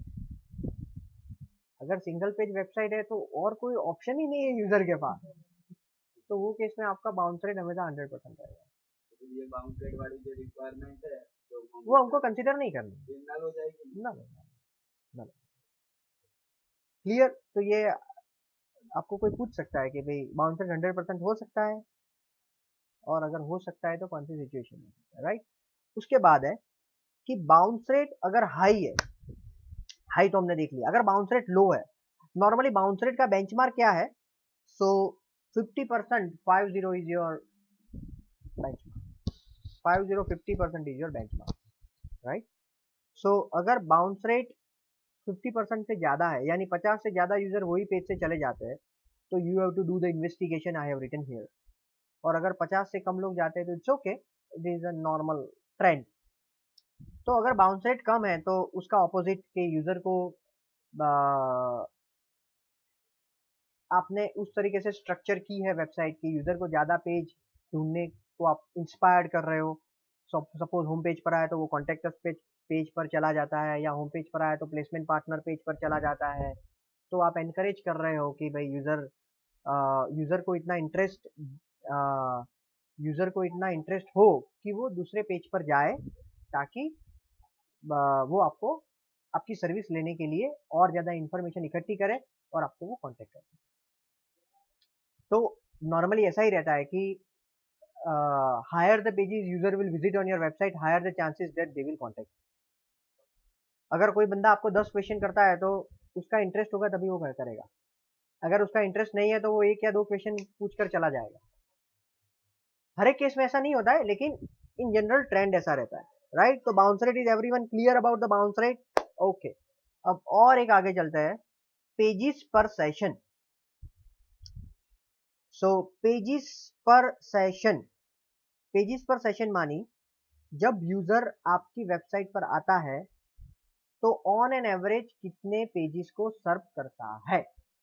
अगर सिंगल पेज वेबसाइट है तो और कोई ऑप्शन ही नहीं है यूजर के पास, तो वो केस में आपका बाउंस रेट हमेशा 100% रहेगा। ये बाउंस रेट वाली जो रिक्वायरमेंट है तो वो हमको कंसिडर नहीं करनी, नल हो जाएगी। नल। क्लियर। तो ये आपको कोई पूछ सकता है कि भाई बाउंस रेट 100% हो सकता है, और अगर हो सकता है तो कौन सी सिचुएशन में, राइट। उसके बाद है कि बाउंस रेट अगर हाई है, हाई तो हमने देख लिया। अगर बाउंस रेट लो है, नॉर्मली बाउंस रेट का बेंचमार्क क्या है, so 50% 50 is your benchmark, 50 is your benchmark, right. So अगर बाउंस रेट 50% से ज्यादा है, यानी 50 से ज्यादा यूजर वही पेज से चले जाते हैं, तो you have to do the investigation I have written here. और अगर 50 से कम लोग जाते हैं तो it's okay, it is a normal trend. तो अगर बाउंस रेट कम है तो उसका ऑपोजिट के यूजर को आपने उस तरीके से स्ट्रक्चर की है वेबसाइट की, यूजर को ज्यादा पेज ढूंढने को आप इंस्पायर्ड कर रहे हो। सपोज होम पेज पर आया तो वो कॉन्टेक्ट अस पेज पर चला जाता है, या होम पेज पर आया तो प्लेसमेंट पार्टनर पेज पर चला जाता है। तो आप एनकरेज कर रहे हो कि भाई यूजर को इतना इंटरेस्ट हो कि वो दूसरे पेज पर जाए, ताकि वो आपको आपकी सर्विस लेने के लिए और ज़्यादा इन्फॉर्मेशन इकट्ठी करे और आपको वो कॉन्टेक्ट करे। तो नॉर्मली ऐसा ही रहता है कि higher the pages user will visit on your website, higher the chances that they will contact. अगर कोई बंदा आपको 10 क्वेश्चन करता है तो उसका इंटरेस्ट होगा तभी वो करेगा। अगर उसका इंटरेस्ट नहीं है तो वो 1 या 2 क्वेश्चन पूछ कर चला जाएगा। हर एक केस में ऐसा नहीं होता है, लेकिन इन जनरल ट्रेंड ऐसा रहता है, राइट। तो bounce rate, is everyone clear about the bounce rate? Okay, अब और एक आगे चलते हैं, pages per session. So pages per session, pages per session मानी जब यूजर आपकी वेबसाइट पर आता है तो ऑन एन एवरेज कितने पेजेस को सर्व करता है,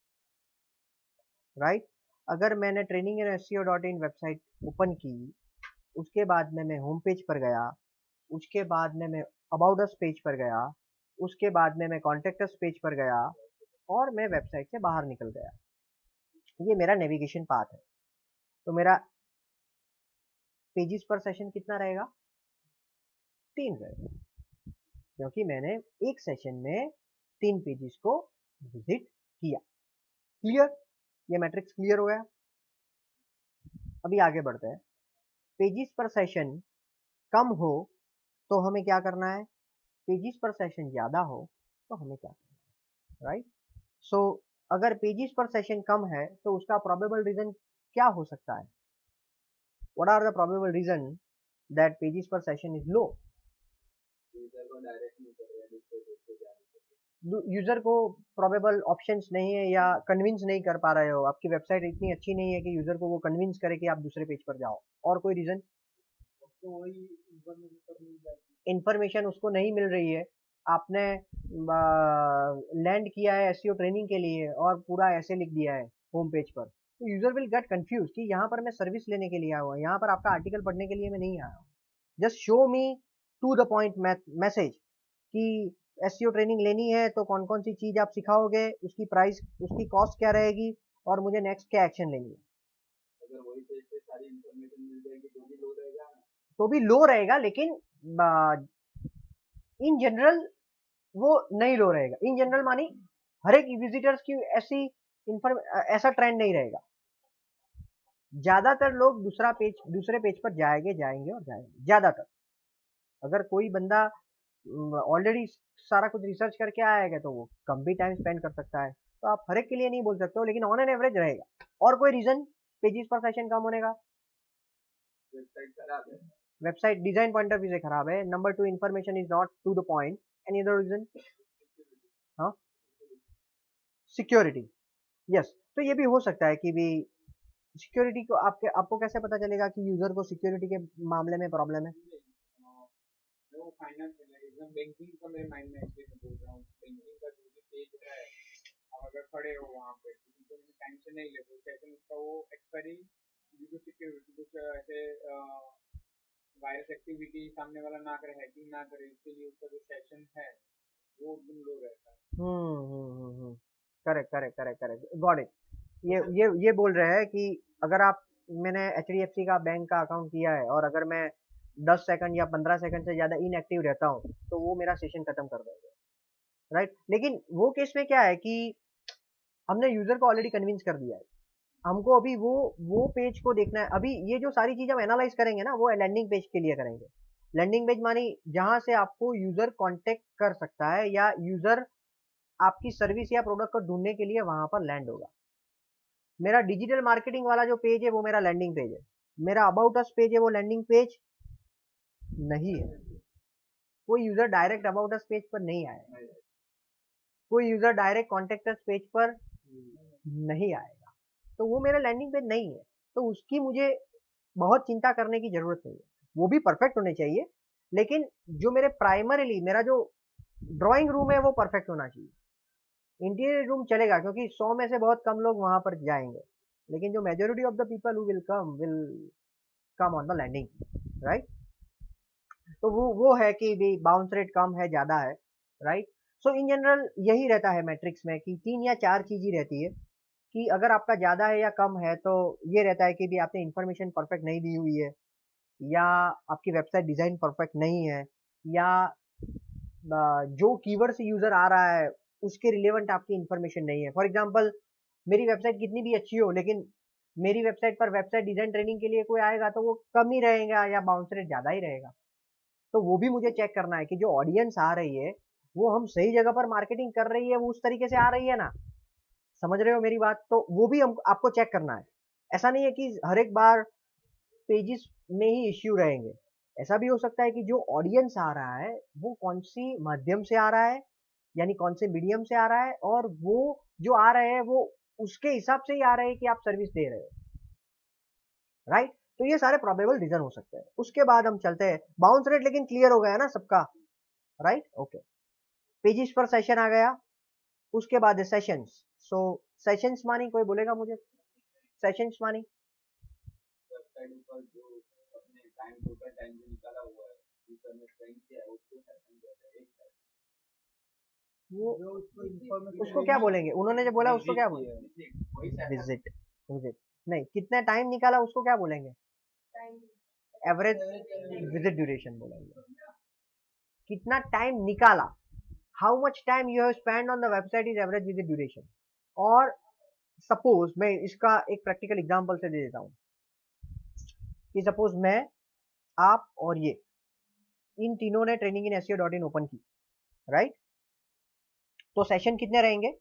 राइट। अगर मैंने training-seo.in वेबसाइट ओपन की, उसके बाद में मैं होम पेज पर गया, उसके बाद में मैं अबाउट अस पेज पर गया, उसके बाद में मैं कॉन्टेक्ट अस पेज पर गया और मैं वेबसाइट से बाहर निकल गया। ये मेरा नेविगेशन पाथ है। तो मेरा पेजेस पर सेशन कितना रहेगा? 3 रहेगा, क्योंकि मैंने एक सेशन में 3 पेजेस को विजिट किया। क्लियर? ये मैट्रिक्स क्लियर हो गया। अभी आगे बढ़ते हैं। पेजेस पर सेशन कम हो तो हमें क्या करना है, पेजेस पर सेशन ज़्यादा हो तो हमें क्या करना है, राइट। सो अगर पेजेस पर सेशन कम है तो उसका प्रोबेबल रीजन क्या हो सकता है? What are the probable reason that pages per session is low? User को प्रोबेबल ऑप्शंस नहीं है या कन्विंस नहीं कर पा रहे हो, आपकी वेबसाइट इतनी अच्छी नहीं है कि यूजर को वो कन्विंस करे कि आप दूसरे पेज पर जाओ। और कोई रीजन? इंफॉर्मेशन उसको नहीं मिल रही है। आपने लैंड किया है एसईओ ट्रेनिंग के लिए और पूरा ऐसे लिख दिया है होम पेज पर, तो यूजर विल गेट कंफ्यूज कि यहाँ पर मैं सर्विस लेने के लिए आया हुआ, यहाँ पर आपका आर्टिकल पढ़ने के लिए मैं नहीं आया हूँ। Just show me to the point message कि एसईओ ट्रेनिंग लेनी है तो कौन कौन सी चीज आप सिखाओगे, उसकी प्राइस, उसकी कॉस्ट क्या रहेगी और मुझे नेक्स्ट क्या एक्शन लेनी है। अगर वही पेज पे सारी इंफॉर्मेशन मिल जाएगी तो भी लो रहेगा, तो भी लो रहेगा, लेकिन इन जनरल वो नहीं लो रहेगा। इन जनरल मानी हर एक विजिटर्स की ऐसा ट्रेंड नहीं रहेगा। ज्यादातर लोग दूसरे पेज पर जाएंगे और जाएंगे ज्यादातर। अगर कोई बंदा ऑलरेडी सारा कुछ रिसर्च करके आएगा तो वो कम भी टाइम स्पेंड कर सकता है। तो आप हर एक के लिए नहीं बोल सकते हो, लेकिन ऑन एन एवरेज रहेगा। और कोई रीजन पेजेस पर सेशन कम होने का? वेबसाइट खराब है, website design point of view से खराब है। Number 2, information is not to the point. Any other reason? हाँ, सिक्योरिटी। यस, तो ये भी हो सकता है कि भी सिक्योरिटी को आपको कैसे पता चलेगा कि यूजर को सिक्योरिटी के मामले में प्रॉब्लम है? वो फाइनेंस एकदम बैंकिंग का मेरे माइंड में इसलिए मैं बोल रहा हूँ, बैंकिंग का जो भी पेज है, आप अगर खड़े हो वहाँ पे तो टाइम से नहीं ले सेशन, उसका वो एक्सपायरी ड्यू टू सिक्योरिटी कुछ ऐसे वायरस एक्टिविटी सामने वाला ना करे, हैकिंग ना करे, इसके लिए उसका जो सेशन है वो एकदम लो रहता है। Correct correct correct correct, got it. ये बोल रहे हैं कि अगर मैंने HDFC का बैंक का अकाउंट किया है और अगर मैं 10 सेकंड या 15 सेकंड से ज्यादा इनएक्टिव रहता हूँ तो वो मेरा सेशन खत्म कर देगा, राइट। लेकिन वो केस में क्या है कि हमने यूजर को ऑलरेडी कन्विंस कर दिया है, हमको अभी वो पेज को देखना है। अभी ये जो सारी चीज हम एनालाइज करेंगे ना, वो लैंडिंग पेज के लिए करेंगे। लैंडिंग पेज मानी जहां से आपको यूजर कांटेक्ट कर सकता है या यूजर आपकी सर्विस या प्रोडक्ट को ढूंढने के लिए वहां पर लैंड होगा। मेरा डिजिटल मार्केटिंग वाला जो पेज है वो मेरा लैंडिंग पेज है। मेरा अबाउट अस पेज है वो लैंडिंग पेज नहीं है। कोई user direct about us page पर नहीं आएगा, कोई user direct contact us page पर नहीं आएगा, तो वो मेरा लैंडिंग पेज नहीं है। तो उसकी मुझे बहुत चिंता करने की जरूरत नहीं है। वो भी परफेक्ट होने चाहिए, लेकिन जो प्राइमरीली मेरा जो ड्राइंग रूम है वो परफेक्ट होना चाहिए। इंटीरियर रूम चलेगा क्योंकि 100 में से बहुत कम लोग वहां पर जाएंगे, लेकिन जो majority of the people who will come on the landing, right. तो वो है कि भी बाउंस रेट कम है ज्यादा है, राइट। सो इन जनरल यही रहता है मैट्रिक्स में कि 3 या 4 चीज ही रहती है कि अगर आपका ज्यादा है या कम है तो ये रहता है कि भी आपने इंफॉर्मेशन परफेक्ट नहीं दी हुई है, या आपकी वेबसाइट डिजाइन परफेक्ट नहीं है, या जो कीवर्ड से यूजर आ रहा है उसके रिलेवेंट आपकी इंफॉर्मेशन नहीं है। फॉर एग्जांपल मेरी वेबसाइट कितनी भी अच्छी हो, लेकिन मेरी वेबसाइट पर वेबसाइट डिजाइन ट्रेनिंग के लिए कोई आएगा तो वो कम ही रहेगा या बाउंस रेट ज्यादा ही रहेगा। तो वो भी मुझे चेक करना है कि जो ऑडियंस आ रही है वो हम सही जगह पर मार्केटिंग कर रही है, वो उस तरीके से आ रही है ना। समझ रहे हो मेरी बात? तो वो भी हम आपको चेक करना है। ऐसा नहीं है कि हर एक बार पेजेस में ही इश्यू रहेंगे। ऐसा भी हो सकता है कि जो ऑडियंस आ रहा है वो कौन सी माध्यम से आ रहा है, यानी कौन से मीडियम से आ रहा है, और वो जो आ रहे हैं वो उसके हिसाब से ही आ रहे हैं कि आप सर्विस दे रहे हो, राइट? तो ये सारे प्रोबेबल रीजन हो सकते हैं। उसके बाद हम चलते हैं बाउंस रेट, लेकिन क्लियर हो गया ना सबका, right? Okay, pages per session आ गया। उसके बाद है सेशंस। सो सेशंस मानी, कोई बोलेगा मुझे सेशंस मानी? वेबसाइट ऊपर जो अपने टाइम टोटल टाइम जो निकाला हुआ है, यूजर ने स्पेंड किया है, उसको सेशन कहते हैं। एक वो जो उसको इन्फॉर्मेशन उसको क्या लेनी है, बोलेंगे? उन्होंने जो बोला उसको विजिट क्या किया बोलेंगे? है, वही सेशन। विजिट। विजिट नहीं, कितना टाइम निकाला उसको क्या बोलेंगे? एवरेज विजिट ड्यूरेशन बोलेंगे। कितना टाइम निकाला, how much time you have spend on the website is average visit duration. और सपोज मैं इसका एक प्रैक्टिकल एग्जांपल से दे देता हूँ कि सपोज मैं, आप और ये इन तीनों ने ट्रेनिंग इन SEO.in ओपन की, राइट? तो सेशन कितने रहेंगे?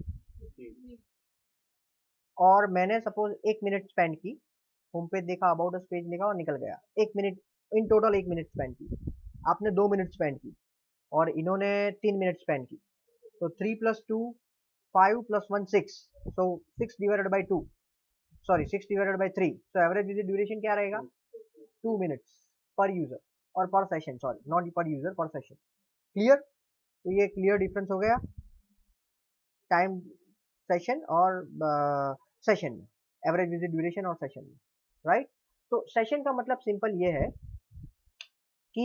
और मैंने सपोज 1 मिनट स्पेंड की, होम पेज देखा, अबाउट अस पेज देखा और निकल गया। 1 minute, in total 1 minute spend की। आपने 2 मिनट स्पेंड की और इन्होंने 3 मिनट स्पेंड की। तो 3+2 5 + 1 6, सो 6/2, सॉरी 6/3। तो एवरेज विजिट ड्यूरेशन क्या रहेगा? 2 मिनट्स पर यूजर और per session, sorry not per user, per session. Clear? तो ये क्लियर डिफरेंस हो गया टाइम सेशन और सेशन में, एवरेज विजिट ड्यूरेशन और सेशन में, राइट? तो सेशन का मतलब सिंपल ये है कि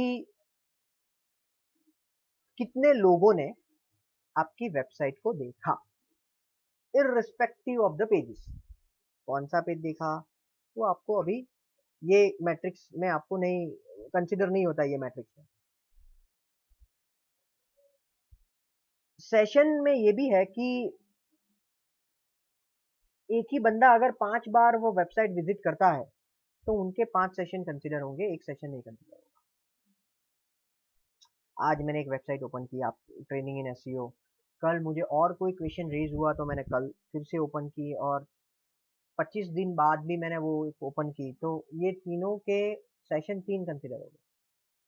कितने लोगों ने आपकी वेबसाइट को देखा, इररिस्पेक्टिव ऑफ द पेजेस। कौन सा पेज देखा वो आपको अभी, ये मैट्रिक्स में आपको नहीं कंसिडर नहीं होता ये मैट्रिक्स में। सेशन में ये भी है कि एक ही बंदा अगर 5 बार वो वेबसाइट विजिट करता है तो उनके 5 सेशन कंसिडर होंगे, एक सेशन नहीं कंसिडर होगा। आज मैंने एक वेबसाइट ओपन की, आप ट्रेनिंग इन SEO, कल मुझे और कोई क्वेश्चन रेज हुआ तो मैंने कल फिर से ओपन की, और 25 दिन बाद भी मैंने वो ओपन की, तो ये तीनों के सेशन 3 कंसिडर हो गए।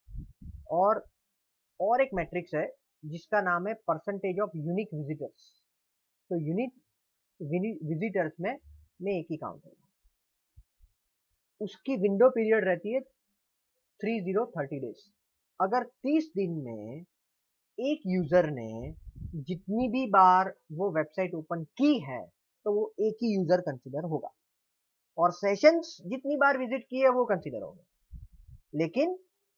और एक मैट्रिक्स है जिसका नाम है परसेंटेज ऑफ यूनिक विजिटर्स। तो यूनिक विजिटर्स में एक ही काउंट होगा, उसकी विंडो पीरियड रहती है 30 डेज। अगर 30 दिन में एक यूजर ने जितनी भी बार वो वेबसाइट ओपन की है तो वो एक ही यूजर कंसिडर होगा, और सेशंस जितनी बार विजिट की है वो कंसिडर होगा। लेकिन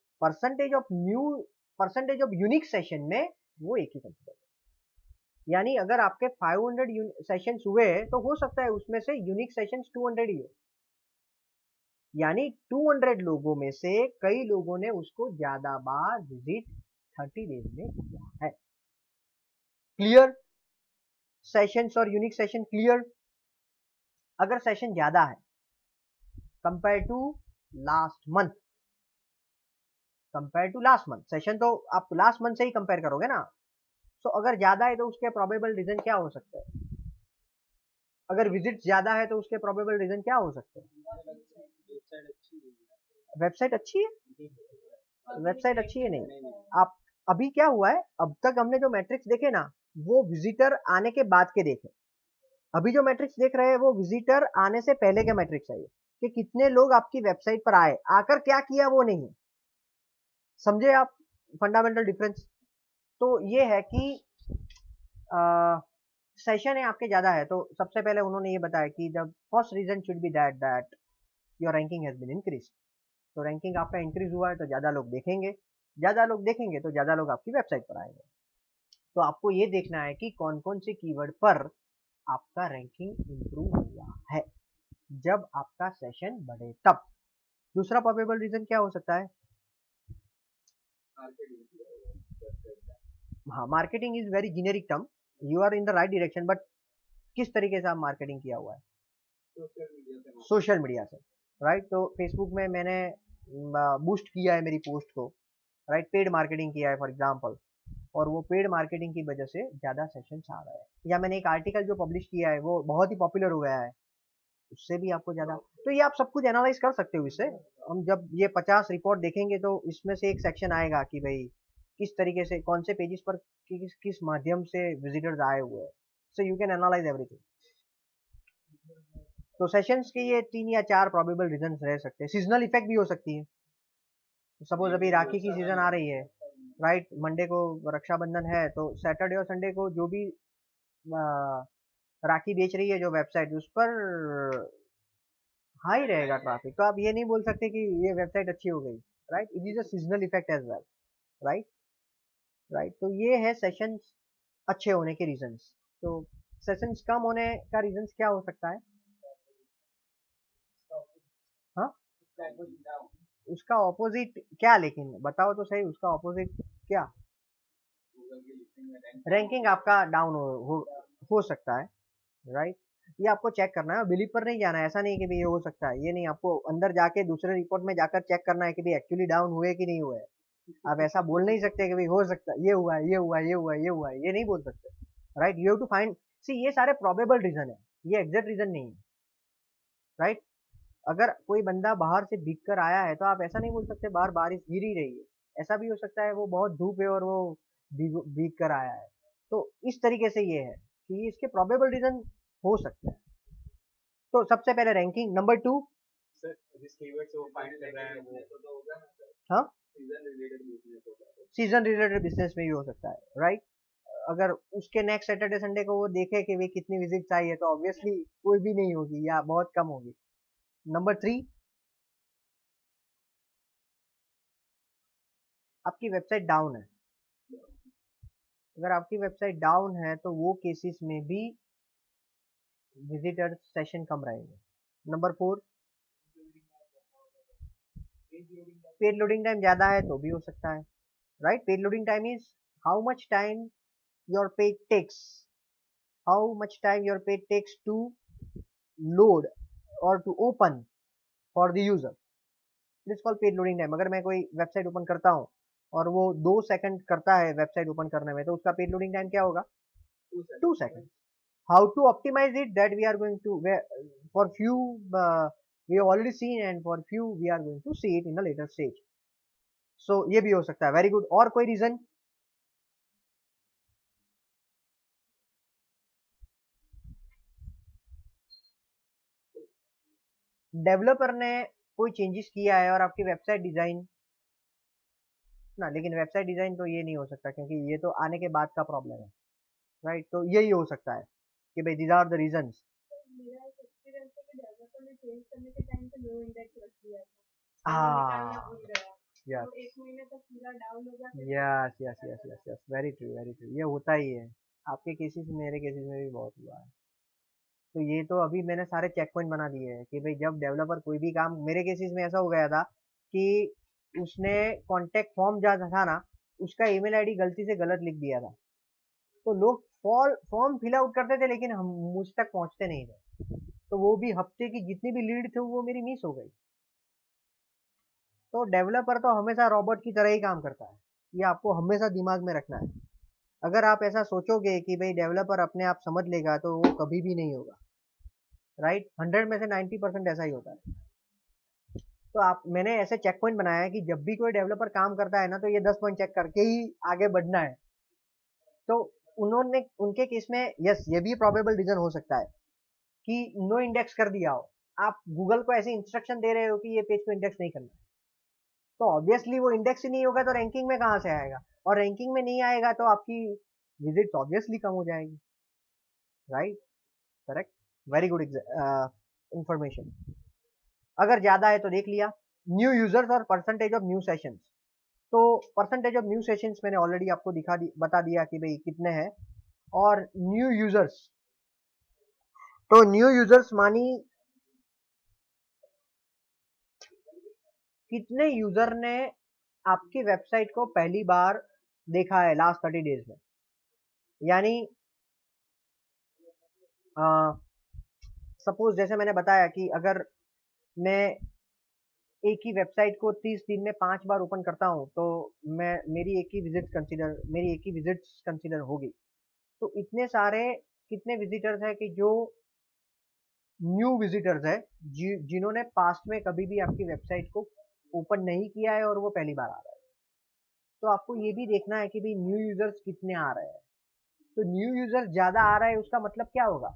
परसेंटेज ऑफ यूनिक सेशन में वो एक ही कंसिडर होगा। यानी अगर आपके 500 सेशंस हुए तो हो सकता है उसमें से यूनिक सेशंस 200 ही हो, यानी 200 लोगों में से कई लोगों ने उसको ज्यादा बार विजिट 30 डेज में किया है। क्लियर? सेशंस और यूनिक सेशन क्लियर? अगर सेशन ज्यादा है compare to last month, session तो आप लास्ट मंथ से ही कंपेयर करोगे ना। तो अगर ज्यादा है तो उसके प्रोबेबल रीजन क्या हो सकते हैं? अगर विजिट ज्यादा है तो उसके प्रोबेबल रीजन क्या हो सकते हैं? वेबसाइट अच्छी है, वेबसाइट अच्छी है नहीं। आप अभी क्या हुआ है, अब तक हमने जो मैट्रिक्स देखे ना वो विजिटर आने के बाद के देखे। अभी जो मैट्रिक्स देख रहे हैं वो विजिटर आने से पहले के मैट्रिक्स है, कि कितने लोग आपकी वेबसाइट पर आए, आकर क्या किया वो नहीं है। समझे आप फंडामेंटल डिफरेंस? तो ये है कि सेशन है आपके ज्यादा है तो सबसे पहले उन्होंने ये बताया कि the first reason should be that your ranking has been increase. तो रैंकिंग आपका इंक्रीज हुआ है तो ज्यादा लोग देखेंगे, ज्यादा लोग देखेंगे तो ज्यादा लोग आपकी वेबसाइट पर आएंगे। तो आपको ये देखना है कि कौन कौन से कीवर्ड पर आपका रैंकिंग इंप्रूव हुआ है, जब आपका सेशन बढ़े तब। दूसरा प्रोबेबल रीजन क्या हो सकता है? हाँ, marketing is very generic term, you are in the right direction, but किस तरीके से आप मार्केटिंग किया हुआ है? सोशल मीडिया से, राइट। तो फेसबुक में मैंने बूस्ट किया है मेरी पोस्ट को, राइट, पेड मार्केटिंग किया है फॉर एग्जांपल, और वो पेड मार्केटिंग की वजह से ज़्यादा सेशंस आ रहा है, या मैंने एक आर्टिकल जो पब्लिश किया है वो बहुत ही पॉपुलर हो गया है, उससे भी आपको ज़्यादा। तो ये आप सब कुछ एनालाइज कर सकते हो इससे। हम जब ये 50 रिपोर्ट देखेंगे तो इसमें से एक सेक्शन आएगा कि भाई किस तरीके से कौन से पेजेस पर किस किस माध्यम से विजिटर्स आए हुए हैं, so you can analyze everything. तो सेशंस के ये 3 या 4 प्रोबेबल रीजंस रह सकते हैं। सीजनल इफेक्ट भी हो सकती है, सपोज अभी राखी की सीजन आ रही है, राइट, मंडे को रक्षाबंधन है, तो सैटरडे और संडे को जो भी राखी बेच रही है जो वेबसाइट, उस पर हाई रहेगा ट्रैफिक, तो आप ये नहीं बोल सकते कि ये वेबसाइट अच्छी हो गई, right. It is a seasonal effect as well, right, right. तो ये है सेशंस अच्छे होने के रीजंस। तो सेशंस कम होने का रीजंस क्या हो सकता है? हाँ, उसका ऑपोजिट क्या, लेकिन बताओ तो सही, उसका ऑपोजिट क्या? रैंकिंग आपका डाउन हो सकता है, राइट। ये आपको चेक करना है, बिलीव पर नहीं जाना है, ऐसा नहीं कि भाई ये हो सकता है, ये नहीं, आपको अंदर जाके दूसरे रिपोर्ट में जाकर चेक करना है कि भाई एक्चुअली डाउन हुए कि नहीं हुए। आप ऐसा बोल नहीं सकते कि भाई हो सकता है, ये हुआ है, ये हुआ है, ये हुआ है, ये हुआ है, ये नहीं बोल सकते, right. You have to find, see ये सारे प्रोबेबल रीजन है, ये एग्जैक्ट रीजन नहीं है, राइट। अगर कोई बंदा बाहर से भीग कर आया है तो आप ऐसा नहीं बोल सकते बाहर बारिश गिर ही रही है, ऐसा भी हो सकता है वो बहुत धूप है और वो भीग कर आया है। तो इस तरीके से ये है कि इसके प्रोबेबल रीजन हो सकते हैं। तो सबसे पहले रैंकिंग, नंबर 2, सर जिस कीवर्ड से वो फाइंड कर रहा है वो तो होगा ना सर, हाँ, सीजन रिलेटेड बिजनेस होगा, सीजन रिलेटेड बिजनेस में भी हो सकता है, राइट। अगर उसके नेक्स्ट सैटरडे संडे को वो देखे कि वे कितनी विजिट्स आई है तो ऑब्वियसली कोई भी नहीं होगी या बहुत कम होगी। नंबर 3, आपकी वेबसाइट डाउन है। अगर आपकी वेबसाइट डाउन है तो वो केसेस में भी विजिटर सेशन कम रहेंगे। नंबर 4, पेड लोडिंग टाइम ज़्यादा है तो भी हो सकता है, right. Page loading time is how much time your page takes, how much time your page takes to load और to open for the user, this call page loading time. अगर मैं कोई वेबसाइट ओपन करता हूँ और वो 2 second करता है वेबसाइट ओपन करने में, तो उसका पेड लोडिंग टाइम क्या होगा? 2 second. How to optimize it, that we are going to, for few we have already seen, and for few we are going to see it in a later stage. So ये भी हो सकता है, very good. और कोई reason? Developer ने कोई changes किया है और आपकी वेबसाइट डिजाइन ना, लेकिन वेबसाइट डिजाइन तो ये नहीं हो सकता क्योंकि ये तो आने के बाद का प्रॉब्लम है, राइट। तो यही हो सकता है कि भाई दीज आर द रीजंस। मेरा एक एक्सपीरियंस है कि डेवलपर ने चेंज करने के टाइम पे लो इंडेक्स रख दिया था, वो निकालना हाँ, भूल गया, यस, तो 1 महीने तक पूरा डाउन हो गया, फिर yes, yes, yes, yes, yes, very true, very true, ये होता ही है। आपके केसेस में, मेरे केसेस में भी बहुत हुआ है। तो ये तो अभी मैंने सारे चेक पॉइंट बना दिए हैं कि भाई जब डेवलपर कोई भी काम, मेरे केसेस में ऐसा हो गया था कि उसने कॉन्टेक्ट फॉर्म जहाँ था ना, उसका ईमेल आईडी गलती से गलत लिख दिया था, तो लोग फॉर्म फिल आउट करते थे लेकिन हम मुझ तक पहुंचते नहीं थे, तो वो भी हफ्ते की जितनी भी लीड थी वो मेरी मिस हो गई। तो डेवलपर तो हमेशा रॉबोट की तरह ही काम करता है, ये आपको हमेशा दिमाग में रखना है। अगर आप ऐसा सोचोगे कि भाई डेवलपर अपने आप समझ लेगा तो वो कभी भी नहीं होगा, राइट। 100 में से 90% ऐसा ही होता है। तो आप, मैंने ऐसे चेक पॉइंट बनाया है कि जब भी कोई डेवलपर काम करता है ना, तो ये 10 पॉइंट चेक करके ही आगे बढ़ना है। तो उन्होंने, उनके केस में यस, ये भी प्रोबेबल रीजन हो सकता है कि नो इंडेक्स कर दिया हो, आप गूगल को ऐसे इंस्ट्रक्शन दे रहे हो कि ये पेज को इंडेक्स नहीं करना, तो ऑब्वियसली वो इंडेक्स ही नहीं होगा तो रैंकिंग में कहाँ से आएगा, और रैंकिंग में नहीं आएगा तो आपकी विजिट्स ऑब्वियसली कम हो जाएगी, right, correct, very good information. अगर ज्यादा है तो देख लिया। न्यू यूजर्स और परसेंटेज ऑफ न्यू सेशंस, तो परसेंटेज ऑफ न्यू सेशंस मैंने ऑलरेडी आपको बता दिया कि भाई कितने हैं। और न्यू यूजर्स, तो न्यू यूजर्स मानी कितने यूजर ने आपकी वेबसाइट को पहली बार देखा है लास्ट 30 डेज में। यानी सपोज जैसे मैंने बताया कि अगर मैं एक ही वेबसाइट को 30 दिन में 5 बार ओपन करता हूं तो मैं मेरी एक ही विजिट्स कंसिडर होगी। तो इतने सारे कितने विजिटर्स है कि जो न्यू विजिटर्स है जिन्होंने पास्ट में कभी भी आपकी वेबसाइट को ओपन नहीं किया है और वो पहली बार आ रहा है। तो आपको ये भी देखना है कि भाई न्यू यूजर्स कितने आ रहे हैं। तो न्यू यूजर ज्यादा आ रहा है उसका मतलब क्या होगा,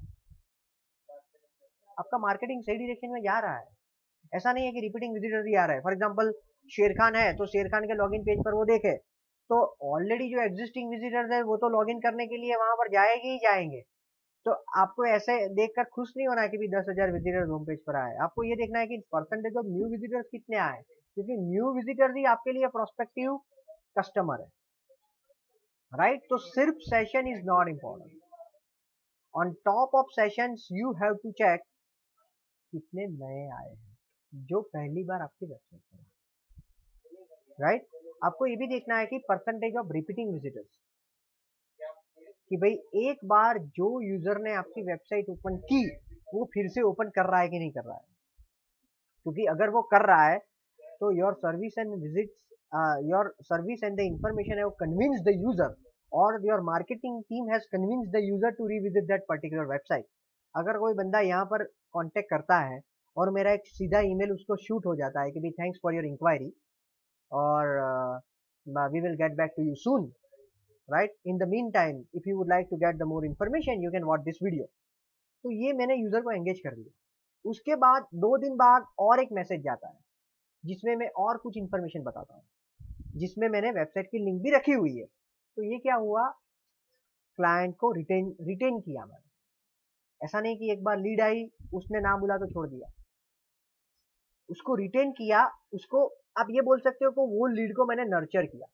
आपका मार्केटिंग सही डायरेक्शन में जा रहा है। ऐसा नहीं है कि रिपीटिंग विजिटर ही आ रहा है। फॉर एग्जांपल शेर खान है तो शेर खान के लॉगिन पेज पर वो देखे तो ऑलरेडी जो एग्जिस्टिंग विजिटर्स है वो तो लॉगिन करने के लिए वहां पर जाएंगे ही जाएंगे। तो आपको ऐसे देखकर खुश नहीं होना है कि भी 10,000 विजिटर्स होम पेज पर आए। आपको ये देखना है कि परसेंटेज ऑफ न्यू विजिटर्स कितने आए, क्योंकि न्यू विजिटर्स ही आपके लिए प्रोस्पेक्टिव कस्टमर है, राइट। तो सिर्फ session is not important, on top of sessions you have to check कितने नए आए हैं जो पहली बार आपकी वेबसाइट पर, राइट। आपको ये भी देखना है कि परसेंटेज ऑफ रिपीटिंग विजिटर्स, कि भाई एक बार जो यूजर ने आपकी वेबसाइट ओपन की वो फिर से ओपन कर रहा है कि नहीं कर रहा है। क्योंकि अगर वो कर रहा है तो your service and the information have convinced the user और your marketing team has convinced the user to revisit that particular website. अगर कोई बंदा यहाँ पर कांटेक्ट करता है और मेरा एक सीधा ईमेल उसको शूट हो जाता है कि भाई थैंक्स फॉर योर इंक्वायरी और we will get back to you soon, right, in the meantime if you would like to get the more information you can watch this video। तो ये मैंने यूजर को एंगेज कर दिया। उसके बाद 2 दिन बाद और एक मैसेज जाता है जिसमें मैं और कुछ इंफॉर्मेशन बताता हूँ, जिसमें मैंने वेबसाइट की लिंक भी रखी हुई है। तो ये क्या हुआ, क्लाइंट को रिटेन किया मैंने। ऐसा नहीं कि एक बार लीड आई उसने ना बोला तो छोड़ दिया, उसको रिटेन किया। उसको आप ये बोल सकते हो कि वो लीड को मैंने नर्चर किया।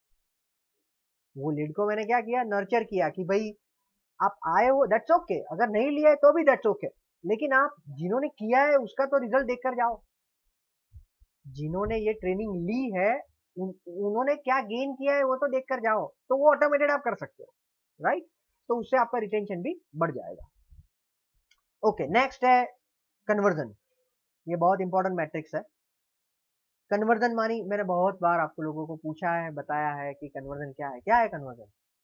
वो लीड को मैंने क्या किया, नर्चर किया कि भाई आप आए हो दैट्स ओके, अगर नहीं लिया है तो भी दैट्स ओके, लेकिन आप जिन्होंने किया है उसका तो रिजल्ट देखकर जाओ। जिन्होंने ये ट्रेनिंग ली है उन्होंने क्या गेन किया है वो तो देखकर जाओ। तो वो ऑटोमेटेड आप कर सकते हो, राइट। तो उससे आपका रिटेंशन भी बढ़ जाएगा। ओके, नेक्स्ट है कन्वर्जन। ये बहुत इंपॉर्टेंट मैट्रिक्स है। कन्वर्जन मानी मैंने बहुत बार आपको लोगों को पूछा है, बताया है कि कन्वर्जन क्या है। क्या है कन्वर्जन,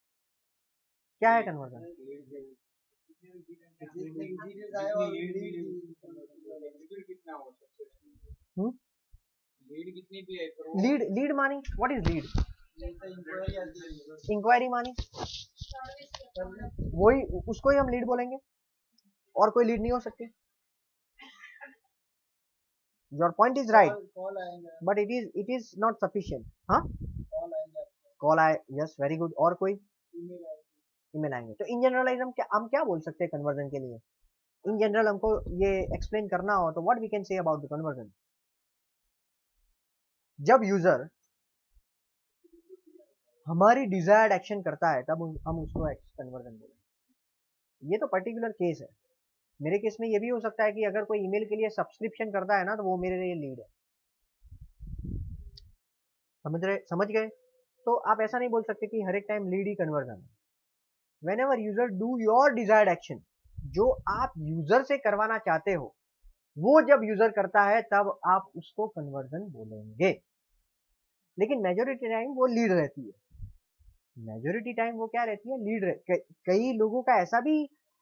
क्या है कन्वर्जन? लीड मानी व्हाट इज लीड? इंक्वायरी मानी वही, उसको ही हम लीड बोलेंगे और कोई लीड नहीं हो सकती। Your point is right but it is not sufficient. हाँ, कॉल आए, यस वेरी गुड। और कोई? ईमेल आएंगे। तो इन जनरल हम क्या बोल सकते हैं कन्वर्जन के लिए? इन जनरल हमको ये एक्सप्लेन करना हो तो what we can say about the conversion. जब यूजर हमारी डिजायर्ड एक्शन करता है तब हम उसको कन्वर्जन बोलेंगे। ये तो पर्टिकुलर केस है। मेरे केस में ये भी हो सकता है कि अगर कोई ईमेल के लिए सब्सक्रिप्शन करता है ना तो वो मेरे लिए लीड है। समझ गए? तो आप ऐसा नहीं बोल सकते कि हर एक टाइम लीड ही कन्वर्जन है। Whenever user do your desired action, जो आप यूजर से करवाना चाहते हो वो जब यूजर करता है तब आप उसको कन्वर्जन बोलेंगे। लेकिन मेजोरिटी टाइम वो लीड रहती है। मेजोरिटी टाइम वो क्या रहती है, लीड कई लोगों का ऐसा भी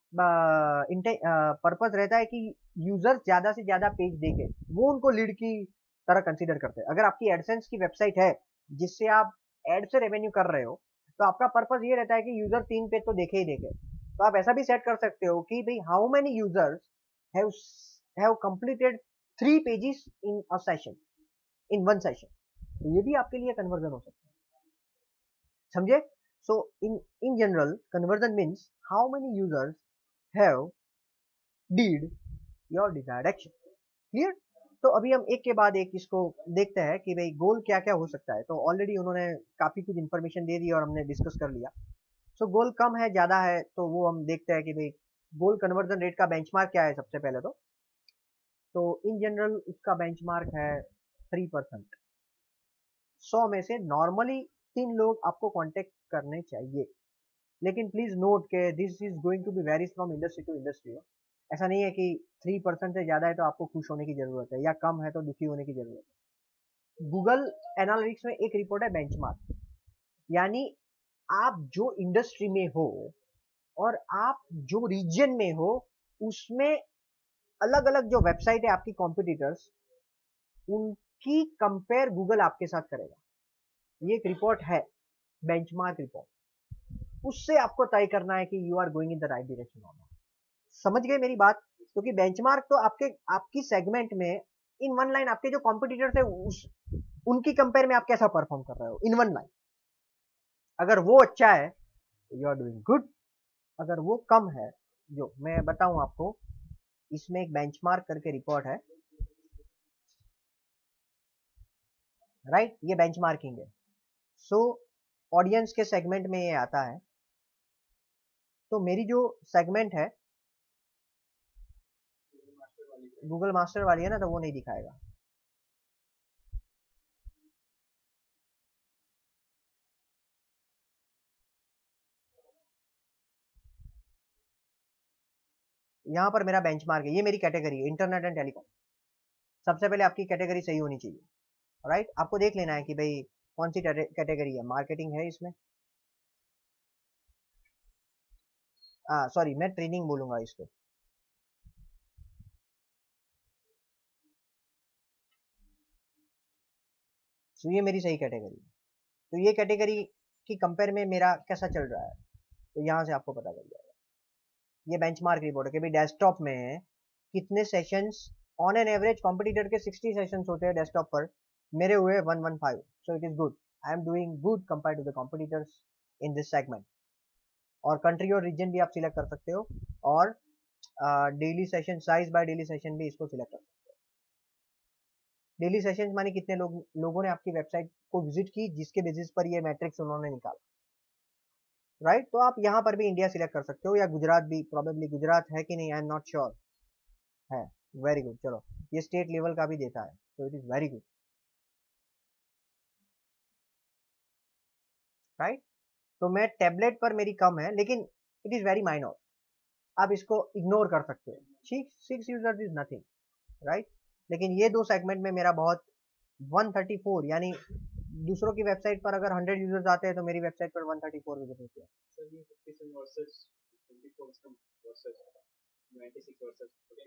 पर्पस रहता है कि यूजर ज्यादा से ज्यादा पेज देखे, वो उनको लीड की तरह कंसीडर करते हैं। अगर आपकी एडसेंस की वेबसाइट है जिससे आप एड से रेवेन्यू कर रहे हो तो आपका पर्पस ये रहता है कि यूजर 3 पेज तो देखे ही देखे। तो आप ऐसा भी सेट कर सकते हो कि भाई how many users have completed 3 pages in a session, in one session. तो ये भी आपके लिए कन्वर्जन हो सकता है, समझे? So in general conversion means how many users have did your desired action। Clear? तो अभी हम एक के बाद एक इसको देखते हैं कि भाई गोल क्या क्या हो सकता है। तो ऑलरेडी उन्होंने काफी कुछ इंफॉर्मेशन दे दी और हमने डिस्कस कर लिया। सो गोल कम है ज्यादा है तो वो हम देखते हैं कि भाई गोल कन्वर्जन रेट का बेंचमार्क क्या है। सबसे पहले तो इन जनरल उसका बेंचमार्क है 3%। 100 में से नॉर्मली 3 लोग आपको कांटेक्ट करने चाहिए। लेकिन प्लीज नोट के this is going to be varies from industry to industry. ऐसा नहीं है कि 3% से ज्यादा है तो आपको खुश होने की जरूरत है या कम है तो दुखी होने की जरूरत है। गूगल एनालिटिक्स में एक रिपोर्ट है बेंचमार्क, यानी आप जो इंडस्ट्री में हो और आप जो रीजन में हो उसमें अलग अलग जो वेबसाइट है आपकी कॉम्पिटिटर्स, उनकी कंपेयर गूगल आपके साथ करेगा। ये एक रिपोर्ट है, बेंचमार्क रिपोर्ट। उससे आपको तय करना है कि you are going in the right direction और नॉट। समझ गए मेरी बात? क्योंकि बेंचमार्क तो आपकी सेगमेंट में इन वन लाइन आपके जो कॉम्पिटिटर्स है उनकी कंपेयर में आप कैसा परफॉर्म कर रहे हो इन वन लाइन। अगर वो अच्छा है यू आर डूइंग गुड, अगर वो कम है, जो मैं बताऊं आपको, इसमें एक बेंचमार्क करके रिपोर्ट है, राइट? ये बेंचमार्किंग है। सो ऑडियंस के सेगमेंट में ये आता है। तो मेरी जो सेगमेंट है गूगल मास्टर वाली है ना, तो वो नहीं दिखाएगा। यहां पर मेरा बेंचमार्क है, ये मेरी कैटेगरी है इंटरनेट एंड टेलीकॉम। सबसे पहले आपकी कैटेगरी सही होनी चाहिए, राइट? आपको देख लेना है कि भाई कौन सी कैटेगरी है। मार्केटिंग है इसमें, सॉरी मैं ट्रेनिंग बोलूंगा इसको। तो ये मेरी सही कैटेगरी है। तो ये कैटेगरी की कंपेयर में मेरा कैसा चल रहा है, तो यहाँ से आपको पता चल जाएगा। ये बेंचमार्क रिपोर्ट है कि भाई डेस्कटॉप में कितने sessions, on an average competitor के 60 सेशंस होते हैं डेस्कटॉप पर, मेरे हुए 115। So it is good, I am doing good compare to the competitors in this segment. और कंट्री और रीजन भी आप सिलेक्ट कर सकते हो, और daily session size by daily session भी इसको सिलेक्ट कर सकते हो। डेली सेशन माने कितने लोगों ने आपकी वेबसाइट को विजिट की, जिसके बेसिस पर ये मैट्रिक्स उन्होंने निकाला, राइट? तो आप यहाँ पर भी इंडिया सिलेक्ट कर सकते हो, या गुजरात भी, प्रोबेबली गुजरात है कि नहीं, आई एम नॉट श्योर। है, वेरी गुड। चलो ये स्टेट लेवल का भी देता है, तो it is very good, right? तो मैं टैबलेट पर मेरी कम है, लेकिन इट इज वेरी माइनर, आप इसको इग्नोर कर सकते हो। 6 यूजर्स इज नथिंग, राइट? लेकिन ये दो सेगमेंट में मेरा बहुत 134, यानी दूसरों की वेबसाइट पर अगर 100 यूजर्स आते हैं तो मेरी वेबसाइट पर 134 विजिट होती है। सर ये 57 वर्सेस 24 वर्सेस 96 वर्सेस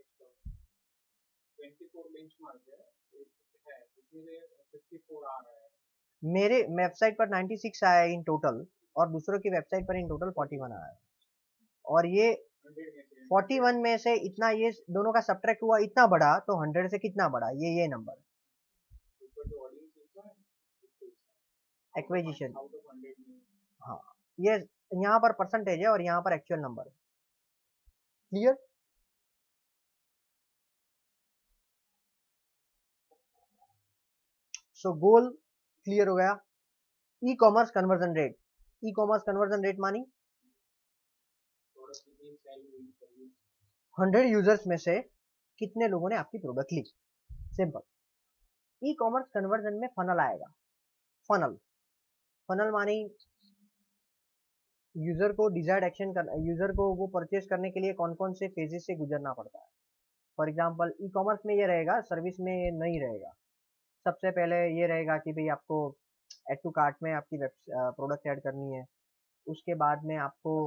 24 बेंचमार्क है उसमें से 54 आ रहा है। मेरे वेबसाइट पर 96 आया इन टोटल, और दूसरों की वेबसाइट पर इन टोटल 41 आया है। और ये 41 में से इतना, ये दोनों का सब्ट्रैक्ट हुआ, इतना बड़ा, तो 100 से कितना बड़ा, ये नंबर एक्विजिशन। हाँ, ये यहाँ पर परसेंटेज है और यहाँ पर एक्चुअल नंबर है। क्लियर? सो गोल क्लियर हो गया। Ecommerce conversion rate, ecommerce conversion rate मानी 100 यूजर्स में से कितने लोगों ने आपकी प्रोडक्ट ली। सिंपल। ई कॉमर्स कन्वर्जन में फनल आएगा। फनल, फनल मानी यूजर को डिजायर्ड एक्शन करना, यूजर को वो परचेस करने के लिए कौन कौन से फेजेस से गुजरना पड़ता है। फॉर एग्जांपल ई कॉमर्स में ये रहेगा, सर्विस में ये नहीं रहेगा। सबसे पहले ये रहेगा कि भाई आपको एड टू कार्ट में आपकी प्रोडक्ट ऐड करनी है, उसके बाद में आपको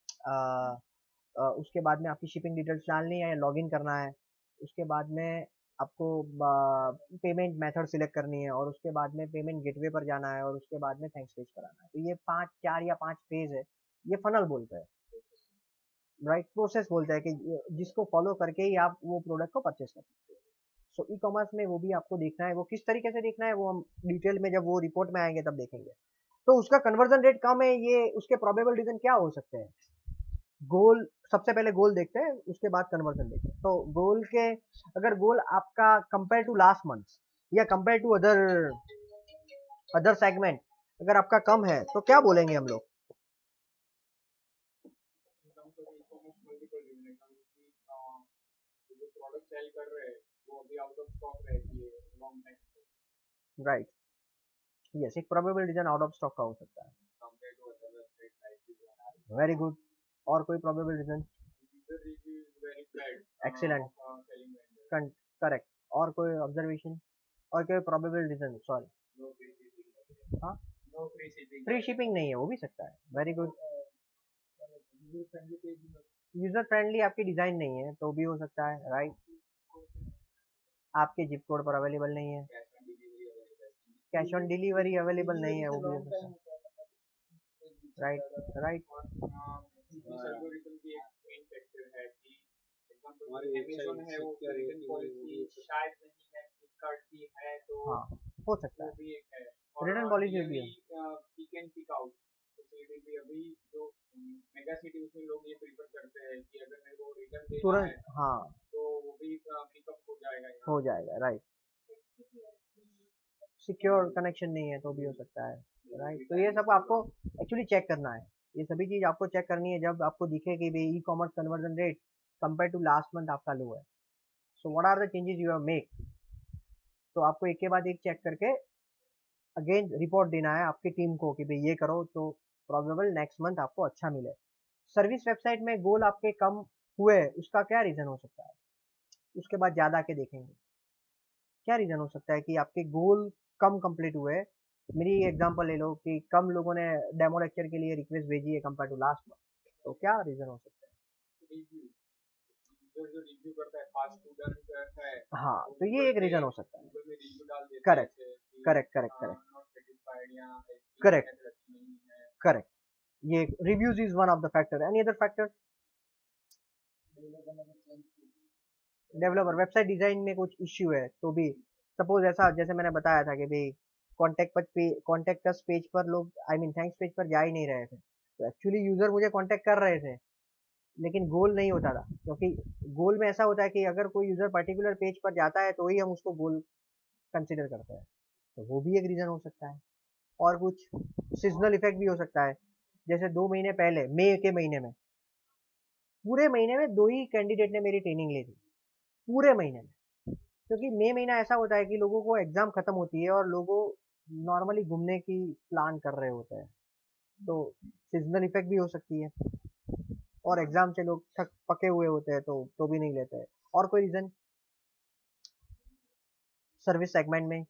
उसके बाद में आपकी शिपिंग डिटेल्स डालनी है या लॉगिन करना है, उसके बाद में आपको पेमेंट मेथड सिलेक्ट करनी है, और उसके बाद में पेमेंट गेटवे पर जाना है, और उसके बाद में थैंक्स पेज कराना है। तो ये 4 या 5 फेज है, ये फनल बोलते हैं, राइट? प्रोसेस बोलते हैं कि जिसको फॉलो करके ही आप वो प्रोडक्ट को परचेस कर सकते हो। सो ई कॉमर्स में वो भी आपको देखना है, वो किस तरीके से देखना है वो हम डिटेल में जब वो रिपोर्ट में आएंगे तब देखेंगे। तो उसका कन्वर्जन रेट कम है, ये उसके प्रोबेबल रीजन क्या हो सकते हैं। गोल, सबसे पहले गोल देखते हैं, उसके बाद कन्वर्जन देखते हैं। तो गोल के, अगर गोल आपका कंपेयर टू लास्ट मंथ या कंपेयर टू अदर सेगमेंट अगर आपका कम है तो क्या बोलेंगे हम लोग। जो प्रोडक्ट सेल कर रहे हैं वो अभी आउट ऑफ स्टॉक रहती है लॉन्ग टाइम, राइट? यस, एक probable reason out of stock का हो सकता है। Compare to other very good. और कोई probable reason? user review is very bad excellent, of selling vendor. Correct. और कोई ऑब्जर्वेशन और कोई probable reason? Sorry, No free shipping. हाँ, No free shipping. Free shipping नहीं है, वो भी सकता है। Very good. User friendly page. User friendly आपकी डिजाइन नहीं है तो भी हो सकता है, राइट। आपके जिप कोड पर अवेलेबल नहीं है, कैश ऑन डिलीवरी अवेलेबल नहीं है, वो भी हो सकता है, राइट राइट। एल्गोरिथम की एक मेन फैक्टर है कि एग्जांपल अमेज़न है, वो रिटर्न पॉलिसी शायद नहीं है, फ्लिपकार्ट की है, तो हाँ, हो सकता वो है, भी एक है। रिटर्न पॉलिसी भी है। Pick and pick out facility अभी जो मेगा सिटी उसमें लोग ये प्रीफर करते हैं कि अगर मेरे को रिटर्न देना है तुरंत, हाँ, तो वो भी पिकअप हो जाएगा यहाँ। हो जाएगा, राइट। सिक्योर कनेक्शन नहीं है तो भी हो सकता है, राइट। तो ये सब आपको एक्चुअली चेक करना है, ये सभी चीज आपको चेक करनी है जब आपको दिखे कि भाई ecommerce conversion rate compare to last month आपका लो है। So what are the changes you have make. तो आपको एक के बाद एक चेक करके अगेन रिपोर्ट देना है आपकी टीम को कि भाई ये करो तो प्रोबेबल नेक्स्ट मंथ आपको अच्छा मिले। सर्विस वेबसाइट में गोल आपके कम हुए, उसका क्या रीजन हो सकता है? उसके बाद ज्यादा के देखेंगे क्या रीजन हो सकता है कि आपके गोल कम कंप्लीट हुए। मेरी एग्जांपल ले लो कि कम लोगों ने डेमो लेक्चर के लिए रिक्वेस्ट भेजी है कंपेयर टू लास्ट मंथ, तो क्या रीजन हो सकता है? रिव्यू जो रिव्यू करता है फास्ट स्टूडेंट है, हाँ, तो ये एक रीजन हो सकता है। गूगल में रिव्यू डाल देते हैं करेक्ट कि correct correct correct not satisfied या करेक्ट अच्छी नहीं है। करेक्ट। ये reviews is one of the factor. Any other factor? Developer website design में कुछ इश्यू है तो भी, सपोज ऐसा जैसे मैंने बताया था कि भाई कॉन्टेक्ट अस पेज पर लोग, आई मीन थैंक्स पेज पर जा ही नहीं रहे थे, तो एक्चुअली यूजर मुझे कॉन्टेक्ट कर रहे थे लेकिन गोल नहीं होता था, क्योंकि गोल में ऐसा होता है कि अगर कोई यूजर पर्टिकुलर पेज पर जाता है तो ही हम उसको गोल कंसिडर करते हैं, तो वो भी एक रीजन हो सकता है। और कुछ सीजनल इफेक्ट भी हो सकता है, जैसे 2 महीने पहले मई के महीने में, पूरे महीने में 2 ही कैंडिडेट ने मेरी ट्रेनिंग ली थी, पूरे महीने में। क्योंकि मई महीना ऐसा होता है कि लोगों को एग्जाम खत्म होती है और लोगों नॉर्मली घूमने की प्लान कर रहे होते हैं, तो सीजनल इफेक्ट भी हो सकती है। और एग्जाम से लोग थक पके हुए होते हैं तो भी नहीं लेते हैं। और कोई रीजन सर्विस सेगमेंट में?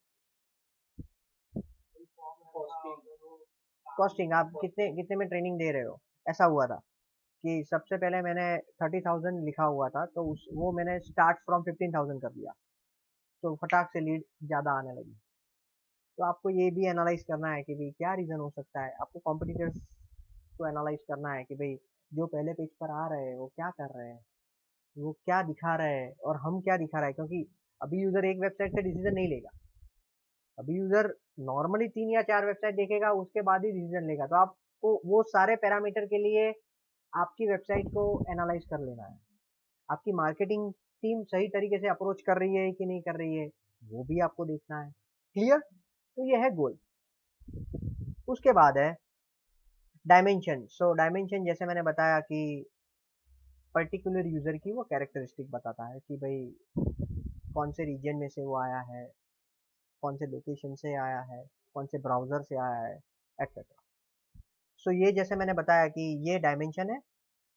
कॉस्टिंग, आप कितने कितने में ट्रेनिंग दे रहे हो? ऐसा हुआ था कि सबसे पहले मैंने 30,000 लिखा हुआ था, तो उस वो मैंने स्टार्ट फ्रॉम 15,000 कर दिया, तो फटाक से लीड ज़्यादा आने लगी। तो आपको ये भी एनालाइज करना है कि भाई क्या रीज़न हो सकता है। आपको कॉम्पिटिटर्स को एनालाइज करना है कि भाई जो पहले पेज पर आ रहे हैं वो क्या कर रहे हैं, वो क्या दिखा रहे हैं और हम क्या दिखा रहे हैं। क्योंकि अभी यूज़र एक वेबसाइट से डिसीजन नहीं लेगा, अभी यूज़र नॉर्मली 3 या 4 वेबसाइट देखेगा, उसके बाद ही डिसीजन लेगा। तो आपको वो सारे पैरामीटर के लिए आपकी वेबसाइट को एनालाइज कर लेना है। आपकी मार्केटिंग टीम सही तरीके से अप्रोच कर रही है कि नहीं कर रही है, वो भी आपको देखना है। क्लियर? तो ये है गोल। उसके बाद है डायमेंशन। सो डायमेंशन जैसे मैंने बताया कि पर्टिकुलर यूजर की वो कैरेक्टरिस्टिक बताता है कि भाई कौन से रीजन में से वो आया है, कौन से लोकेशन से आया है, कौन से ब्राउजर से आया है, एक्सेट्रा। सो ये जैसे मैंने बताया कि ये डायमेंशन है,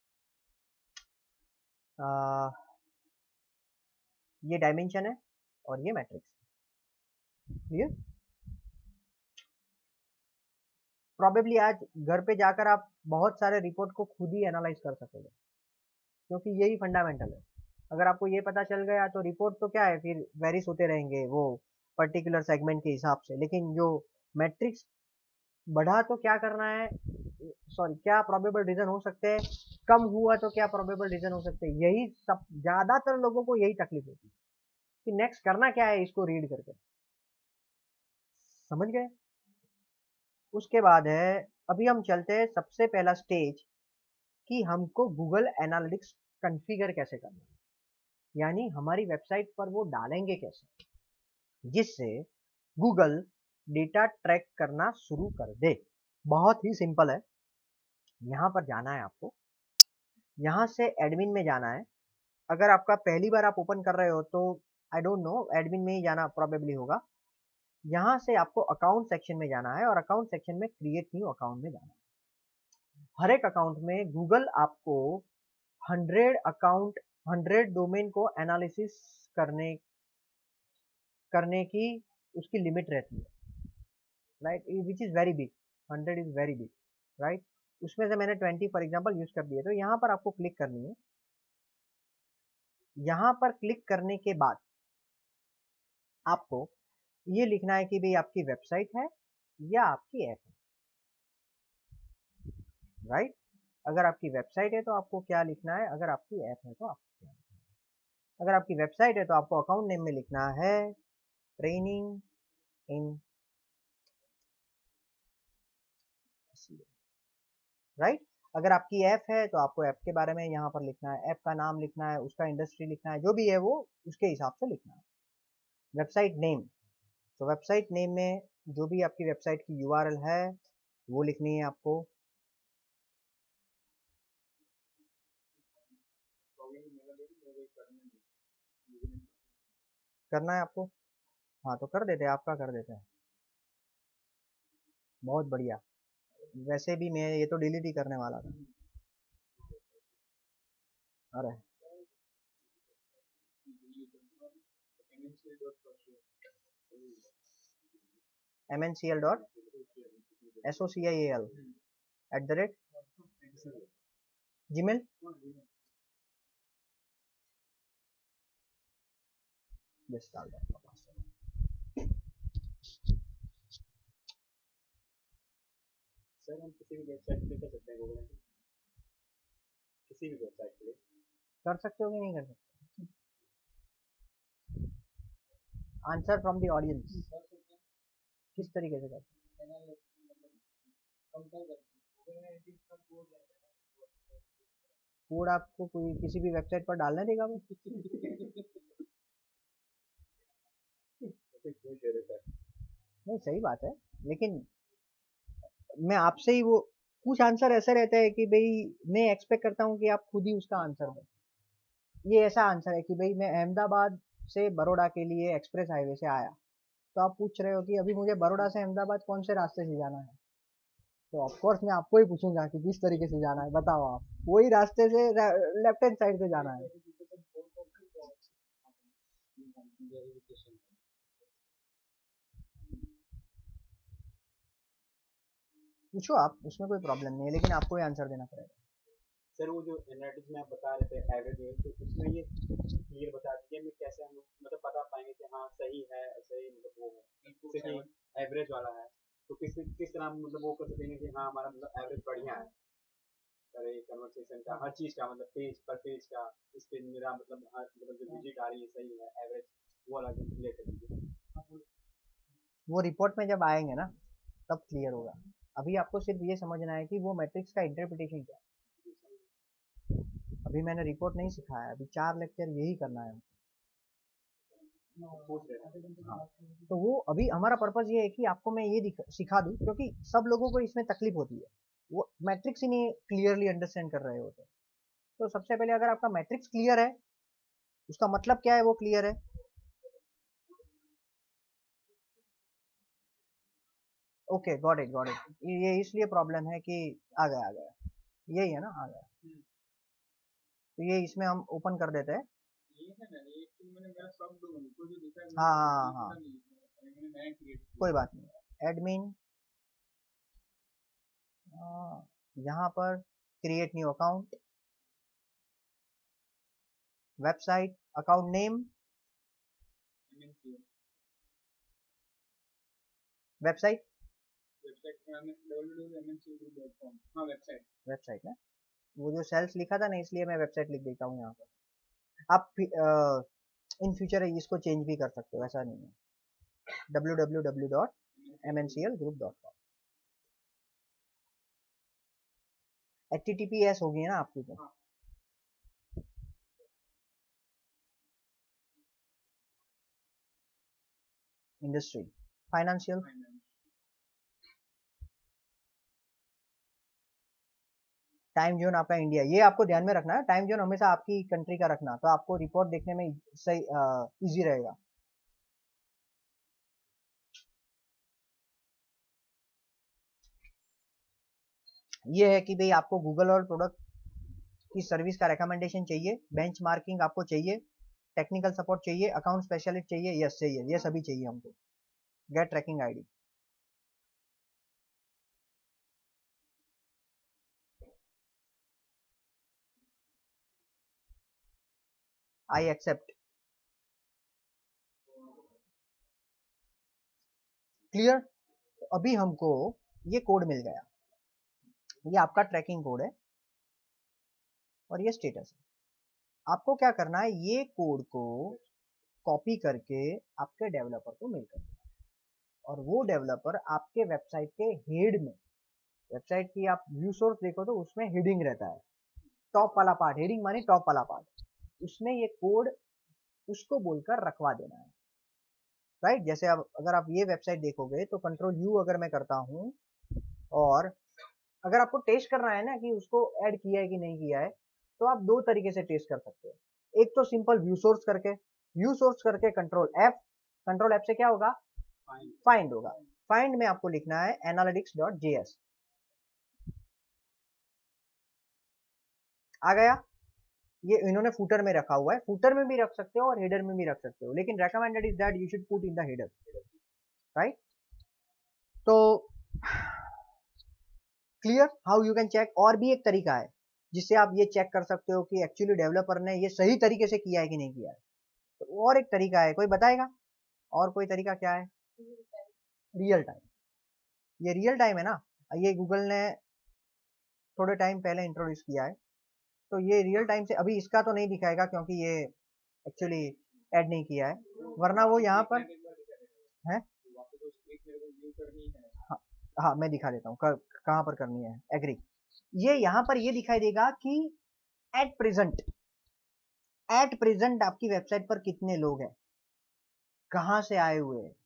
ये डायमेंशन है और ये मैट्रिक्स। क्लियर? प्रॉबेबली आज घर पे जाकर आप बहुत सारे रिपोर्ट को खुद ही एनालाइज कर सकोगे, क्योंकि यही फंडामेंटल है। अगर आपको ये पता चल गया तो रिपोर्ट तो क्या है, फिर वेरिस होते रहेंगे वो पर्टिकुलर सेगमेंट के हिसाब से, लेकिन जो मैट्रिक्स बढ़ा तो क्या करना है, सॉरी क्या प्रोबेबल रीजन हो सकते हैं, कम हुआ तो क्या प्रोबेबल रीजन हो सकते हैं, यही सब ज्यादातर लोगों को यही तकलीफ होती है कि नेक्स्ट करना क्या है इसको रीड करके। समझ गए? उसके बाद है, अभी हम चलते हैं सबसे पहला स्टेज कि हमको गूगल एनालिटिक्स कॉन्फ़िगर कैसे करना है, यानी हमारी वेबसाइट पर वो डालेंगे कैसे जिससे गूगल डेटा ट्रैक करना शुरू कर दे। बहुत ही सिंपल है। यहाँ पर जाना है आपको, यहाँ से एडमिन में जाना है। अगर आपका पहली बार आप ओपन कर रहे हो तो आई डोंट नो, एडमिन में ही जाना प्रोबेबली होगा। यहाँ से आपको अकाउंट सेक्शन में जाना है और अकाउंट सेक्शन में क्रिएट न्यू अकाउंट में जाना है। हर एक अकाउंट में गूगल आपको 100 डोमेन को एनालिसिस करने की उसकी लिमिट रहती है, right, which is very big. 100 is very big, right. उसमें से मैंने 20 फॉर एग्जांपल यूज़ कर दिए। तो यहाँ पर आपको क्लिक करनी है। यहाँ पर क्लिक करने के बाद आपको ये लिखना है कि भाई आपकी वेबसाइट है या आपकी ऐप है, राइट। अगर आपकी वेबसाइट है तो आपको क्या लिखना है, अगर आपकी ऐप है तो आपको क्या लिखना है। अगर आपकी वेबसाइट है तो आपको अकाउंट नेम में लिखना है ट्रेनिंग इन, राइट। अगर आपकी ऐप है तो आपको ऐप के बारे में यहाँ पर लिखना है, ऐप का नाम लिखना है, उसका इंडस्ट्री लिखना है, जो भी है वो उसके हिसाब से लिखना है। वेबसाइट नेम, तो वेबसाइट नेम में जो भी आपकी वेबसाइट की यूआरएल है वो लिखनी है आपको। करना है आपको, हाँ तो कर देते हैं, आपका कर देते हैं, बहुत बढ़िया। वैसे भी मैं ये तो डिलीट ही करने वाला था। अरे mncl.social@gmail। जस्ट डाल दो आपका पासवर्ड। सर हम किसी भी वेबसाइट पे कर सकते हैं गूगल, किसी भी वेबसाइट पे कर सकते हो कि नहीं कर सकते? आंसर फ्रॉम द ऑडियंस, किस तरीके से कर सकते? कोड आपको कोई किसी भी वेबसाइट पर डालने देगा वो? नहीं, सही बात है, लेकिन मैं आपसे ही वो कुछ आंसर ऐसे रहते हैं कि भाई मैं एक्सपेक्ट करता हूँ कि आप खुद ही उसका आंसर दें। ये ऐसा आंसर है कि भाई मैं अहमदाबाद से बड़ौदा के लिए एक्सप्रेस हाईवे से आया, तो आप पूछ रहे हो कि अभी मुझे बड़ौदा से अहमदाबाद कौन से रास्ते से जाना है, तो ऑफकोर्स मैं आपको ही पूछूंगा कि किस तरीके से जाना है, बताओ आप। वही रास्ते से लेफ्ट हैंड साइड से जाना है। पूछो आप, उसमें कोई प्रॉब्लम नहीं है, लेकिन आपको ही आंसर देना पड़ेगा। सर वो जो एनालिटिक्स में आप बता रहे थे एवरेज है, तो उसमें ये क्लियर बता दीजिए हमें कैसे हम मतलब पता पाएंगे कि हाँ सही है, सही मतलब वो है, जैसे कि एवरेज वाला है तो किस तरह हम मतलब वो कर सकेंगे कि हाँ हमारा मतलब एवरेज बढ़िया है, करे कन्वर्सेशन का हर चीज का मतलब पेज पर पेज का, इस पे मेरा मतलब हर मतलब जो विजिट आ रही है सही है एवरेज, वो वाला क्लियर कर दीजिए। वो रिपोर्ट में जब आएंगे ना तब क्लियर होगा। अभी आपको सिर्फ ये समझना है कि वो मैट्रिक्स का इंटरप्रिटेशन क्या है। अभी मैंने रिपोर्ट नहीं सिखाया, अभी 4 लेक्चर यही करना है। हाँ, तो वो अभी हमारा पर्पज ये है कि आपको मैं ये सिखा दूं, क्योंकि सब लोगों को इसमें तकलीफ होती है, वो मैट्रिक्स ही नहीं क्लियरली अंडरस्टैंड कर रहे होते। तो सबसे पहले अगर आपका मैट्रिक्स क्लियर है, उसका मतलब क्या है वो क्लियर है। Okay, got it. ये इसलिए प्रॉब्लम है कि आ गया, यही है ना, आ गया। तो ये इसमें हम ओपन कर देते हैं। ये है ना, ये एक्चुअली मैंने मेरा सब डोमेन को जो दिखा है हाँ, मैंने नया क्रिएट किया। कोई बात नहीं। एडमिन, यहाँ पर create new account, website, account name, website www.mncgroup.com। हाँ वेबसाइट ना, वो जो सेल्स लिखा था ना, इसलिए मैं वेबसाइट लिख देता हूँ यहाँ पर। आप इन फ्यूचर इसको चेंज भी कर सकते हो, ऐसा नहीं है। www.mnclgroup.com। HTTPS होगी ना आपकी तो। इंडस्ट्री, फाइनेंशियल, टाइम जोन आपका इंडिया, ये आपको ध्यान में रखना है। टाइम जोन हमेशा आपकी कंट्री का रखना, तो आपको रिपोर्ट देखने में सही इजी रहेगा। ये है कि भाई आपको गूगल और प्रोडक्ट की सर्विस का रिकमेंडेशन चाहिए, बेंचमार्किंग आपको चाहिए, टेक्निकल सपोर्ट चाहिए, अकाउंट स्पेशलिस्ट चाहिए, यस चाहिए, ये सभी चाहिए हमको। Get tracking ID, I accept, clear. अभी हमको ये कोड मिल गया, ये आपका ट्रैकिंग कोड है और ये स्टेटस है। आपको क्या करना है, ये कोड को कॉपी करके आपके डेवलपर को मेल कर देना, और वो डेवलपर आपके वेबसाइट के हेड में, वेबसाइट की आप व्यू सोर्स देखो तो उसमें हेडिंग रहता है, टॉप वाला पार्ट, हेडिंग माने टॉप वाला पार्ट, उसमें ये कोड उसको बोलकर रखवा देना है, राइट। जैसे अब अगर आप ये वेबसाइट देखोगे तो कंट्रोल यू अगर मैं करता हूँ, और अगर आपको टेस्ट करना है ना कि उसको ऐड किया है कि नहीं किया है, तो आप दो तरीके से टेस्ट कर सकते हो। एक तो सिंपल व्यू सोर्स करके, व्यू सोर्स करके कंट्रोल एफ से क्या होगा, फाइंड होगा। फाइंड में आपको लिखना है analytics.js, आ गया। ये इन्होंने फूटर में रखा हुआ है, फूटर में भी रख सकते हो और हेडर में भी रख सकते हो, लेकिन recommended is that you should put in the header, right. तो clear how you can check. और भी एक तरीका है जिससे आप ये चेक कर सकते हो कि एक्चुअली डेवलपर ने ये सही तरीके से किया है कि नहीं किया है। तो और एक तरीका है, कोई बताएगा और कोई तरीका क्या है? Real time. ये रियल टाइम है ना, ये गूगल ने थोड़े टाइम पहले इंट्रोड्यूस किया है, तो ये रियल टाइम से अभी इसका तो नहीं दिखाएगा क्योंकि ये एक्चुअली ऐड नहीं किया है, वरना वो यहाँ पर है। हाँ, हाँ मैं दिखा देता हूँ कहाँ पर करनी है, एग्री। ये यहाँ पर ये दिखाई देगा कि एट प्रेजेंट आपकी वेबसाइट पर कितने लोग हैं, कहाँ से आए हुए हैं,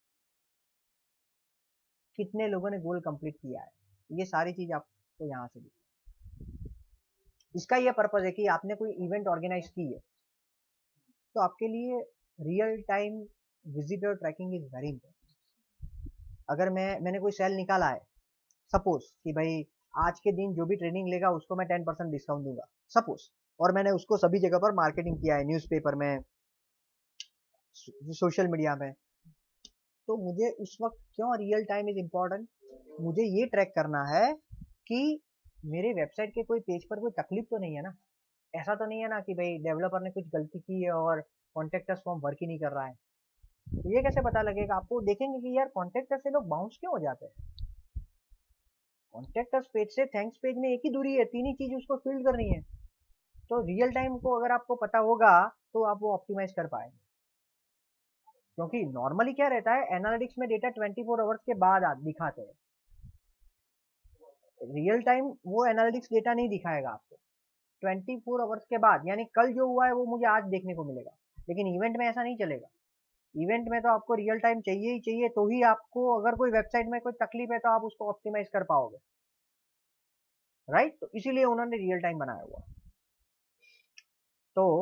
कितने लोगों ने गोल कंप्लीट किया है, ये सारी चीज आपको यहाँ से दिखेगी। इसका ये पर्पज है कि आपने कोई इवेंट ऑर्गेनाइज की है तो आपके लिए real time visitor tracking is very important. अगर मैंने कोई सेल निकाला है, सपोज कि भाई आज के दिन जो भी ट्रेनिंग लेगा उसको मैं 10% डिस्काउंट दूंगा सपोज, और मैंने उसको सभी जगह पर मार्केटिंग किया है, न्यूज़पेपर में, सोशल मीडिया में, तो मुझे उस वक्त क्यों रियल टाइम इज इम्पोर्टेंट, मुझे ये ट्रैक करना है कि मेरे वेबसाइट के कोई पेज पर कोई तकलीफ तो नहीं है ना, ऐसा तो नहीं है ना कि भाई डेवलपर ने कुछ गलती की है और कॉन्टेक्ट अस फॉर्म वर्क ही नहीं कर रहा है। तो ये कैसे पता लगेगा आपको, देखेंगे कि यार कॉन्टेक्ट अस से लोग बाउंस क्यों हो जाते हैं। कॉन्टेक्ट अस पेज से थैंक्स पेज में एक ही दूरी है, तीन ही चीज उसको फिल करनी है। तो रियल टाइम को अगर आपको पता होगा तो आप वो ऑप्टिमाइज कर पाएंगे, क्योंकि नॉर्मली क्या रहता है, एनालिटिक्स में डेटा 24 आवर्स के बाद दिखाते हैं, रियल टाइम वो एनालिटिक्स डेटा नहीं दिखाएगा आपको 24 आवर्स के बाद, यानी कल जो हुआ है वो मुझे आज देखने को मिलेगा, लेकिन इवेंट में ऐसा नहीं चलेगा। इवेंट में तो आपको रियल टाइम चाहिए ही चाहिए, तो ही आपको अगर कोई वेबसाइट में कोई तकलीफ है तो आप उसको ऑप्टिमाइज कर पाओगे, राइट। तो इसीलिए उन्होंने रियल टाइम बनाया हुआ। तो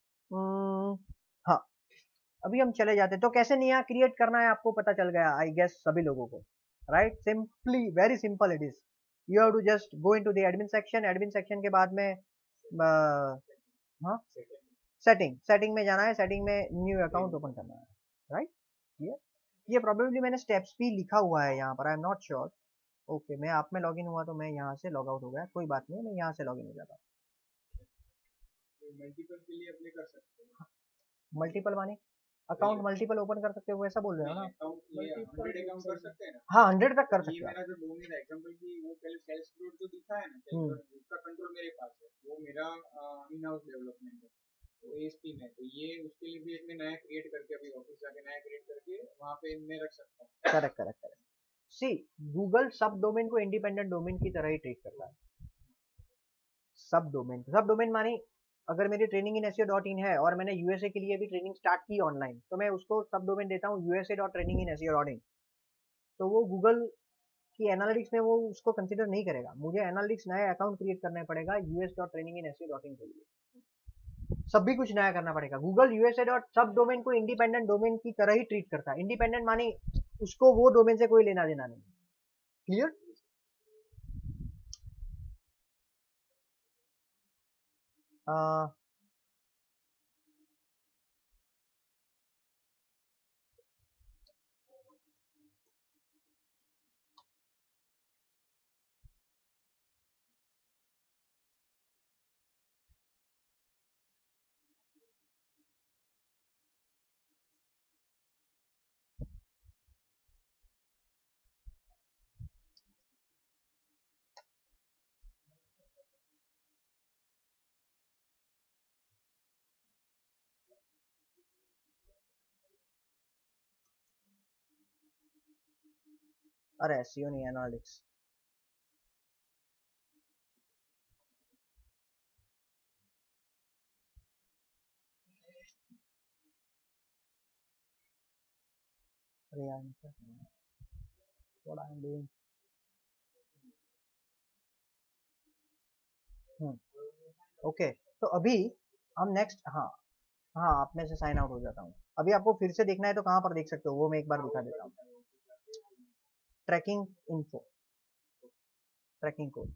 हाँ, अभी हम चले जाते, तो कैसे नया क्रिएट करना है आपको पता चल गया आई गेस सभी लोगों को, right. Simply very simple it is, you have to just go into the admin section के बाद में हाँ सेटिंग में जाना है, सेटिंग में न्यू अकाउंट ओपन करना है, राइट। ये प्रोबेबली मैंने स्टेप्स भी लिखा हुआ है यहाँ पर, I am not sure. Okay, मैं आप में लॉगिन हुआ तो मैं यहाँ से लॉग आउट हो गया, कोई बात नहीं, मैं यहाँ से लॉगिन हो जाता हूँ। मल्टीपल के लिए अप्लाई कर सकते हैं, मल्टीपल माने अकाउंट मल्टीपल ओपन कर सकते हो, वैसा बोल रहे हो ना? ये 100 अकाउंट कर सकते हैं ना? हाँ 100 तक कर ये सकते हो। मेरा जो डोमेन है एग्जांपल की वो पहले सेल्स फ्लोर जो दिखा है ना, उसका कंट्रोल मेरे पास है, वो मेरा इन हाउस डेवलपमेंट है, तो एएसपी में, तो ये उसके लिए भी एक मैं नया क्रिएट करके अभी ऑफिस जाके नया क्रिएट करके वहाँ पे मैं रख सकता हूँ। Correct. See Google subdomain को इंडिपेंडेंट डोमेन की तरह ही ट्रीट करता है। सब डोमेन मानी अगर मेरी ट्रेनिंग इन SEO.in है और मैंने यूएसए के लिए भी ट्रेनिंग स्टार्ट की ऑनलाइन, तो मैं उसको सब डोमेन देता हूँ USA.training-in-SEO.in, तो वो गूगल की एनालिटिक्स में वो उसको कंसिडर नहीं करेगा, मुझे एनालिटिक्स नया अकाउंट क्रिएट करना पड़ेगा US.training-in-SEO.in के लिए, सभी कुछ नया करना पड़ेगा। Google USA. सब डोमेन को इंडिपेंडेंट डोमेन की तरह ही ट्रीट करता है, इंडिपेंडेंट मानी उसको वो डोमेन से कोई लेना देना नहीं, क्लियर। आ, अरे एसईओ नहीं, एनालिटिक्स। अरे यार, what I am doing. Okay, तो अभी हम नेक्स्ट, हाँ हाँ, आप में से साइन आउट हो जाता हूँ। अभी आपको फिर से देखना है तो कहाँ पर देख सकते हो, वो मैं एक बार दिखा देता हूँ। Tracking info, tracking code.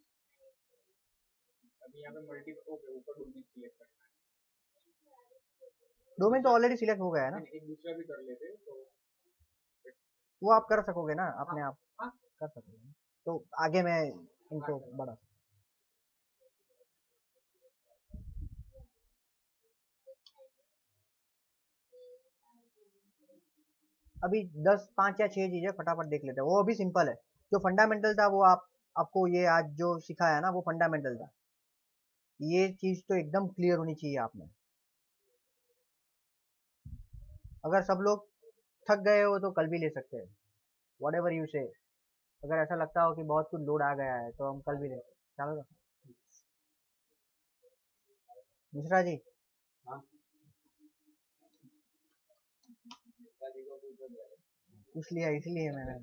अभी यहाँ पे मल्टी ओके ऊपर डोमेन सिलेक्ट करना डोमेन तो ऑलरेडी सिलेक्ट हो गया है ना, है, एक दूसरा भी कर लेते तो वो आप कर सकोगे ना अपने आप, हाँ कर सकोगे। तो आगे मैं इनको बढ़ा, अभी 10 5 या 6 चीजें फटाफट देख लेते हैं, वो अभी सिंपल है। जो फंडामेंटल था वो आपको ये आज जो सिखाया ना वो फंडामेंटल था। ये चीज तो एकदम क्लियर होनी चाहिए आप में। अगर सब लोग थक गए हो तो कल भी ले सकते हैं, वॉट एवर यू से। अगर ऐसा लगता हो कि बहुत कुछ लोड आ गया है तो हम कल भी ले सकते हैं। चलो मिश्रा जी, हाँ पूछ लिया इसलिए मैंने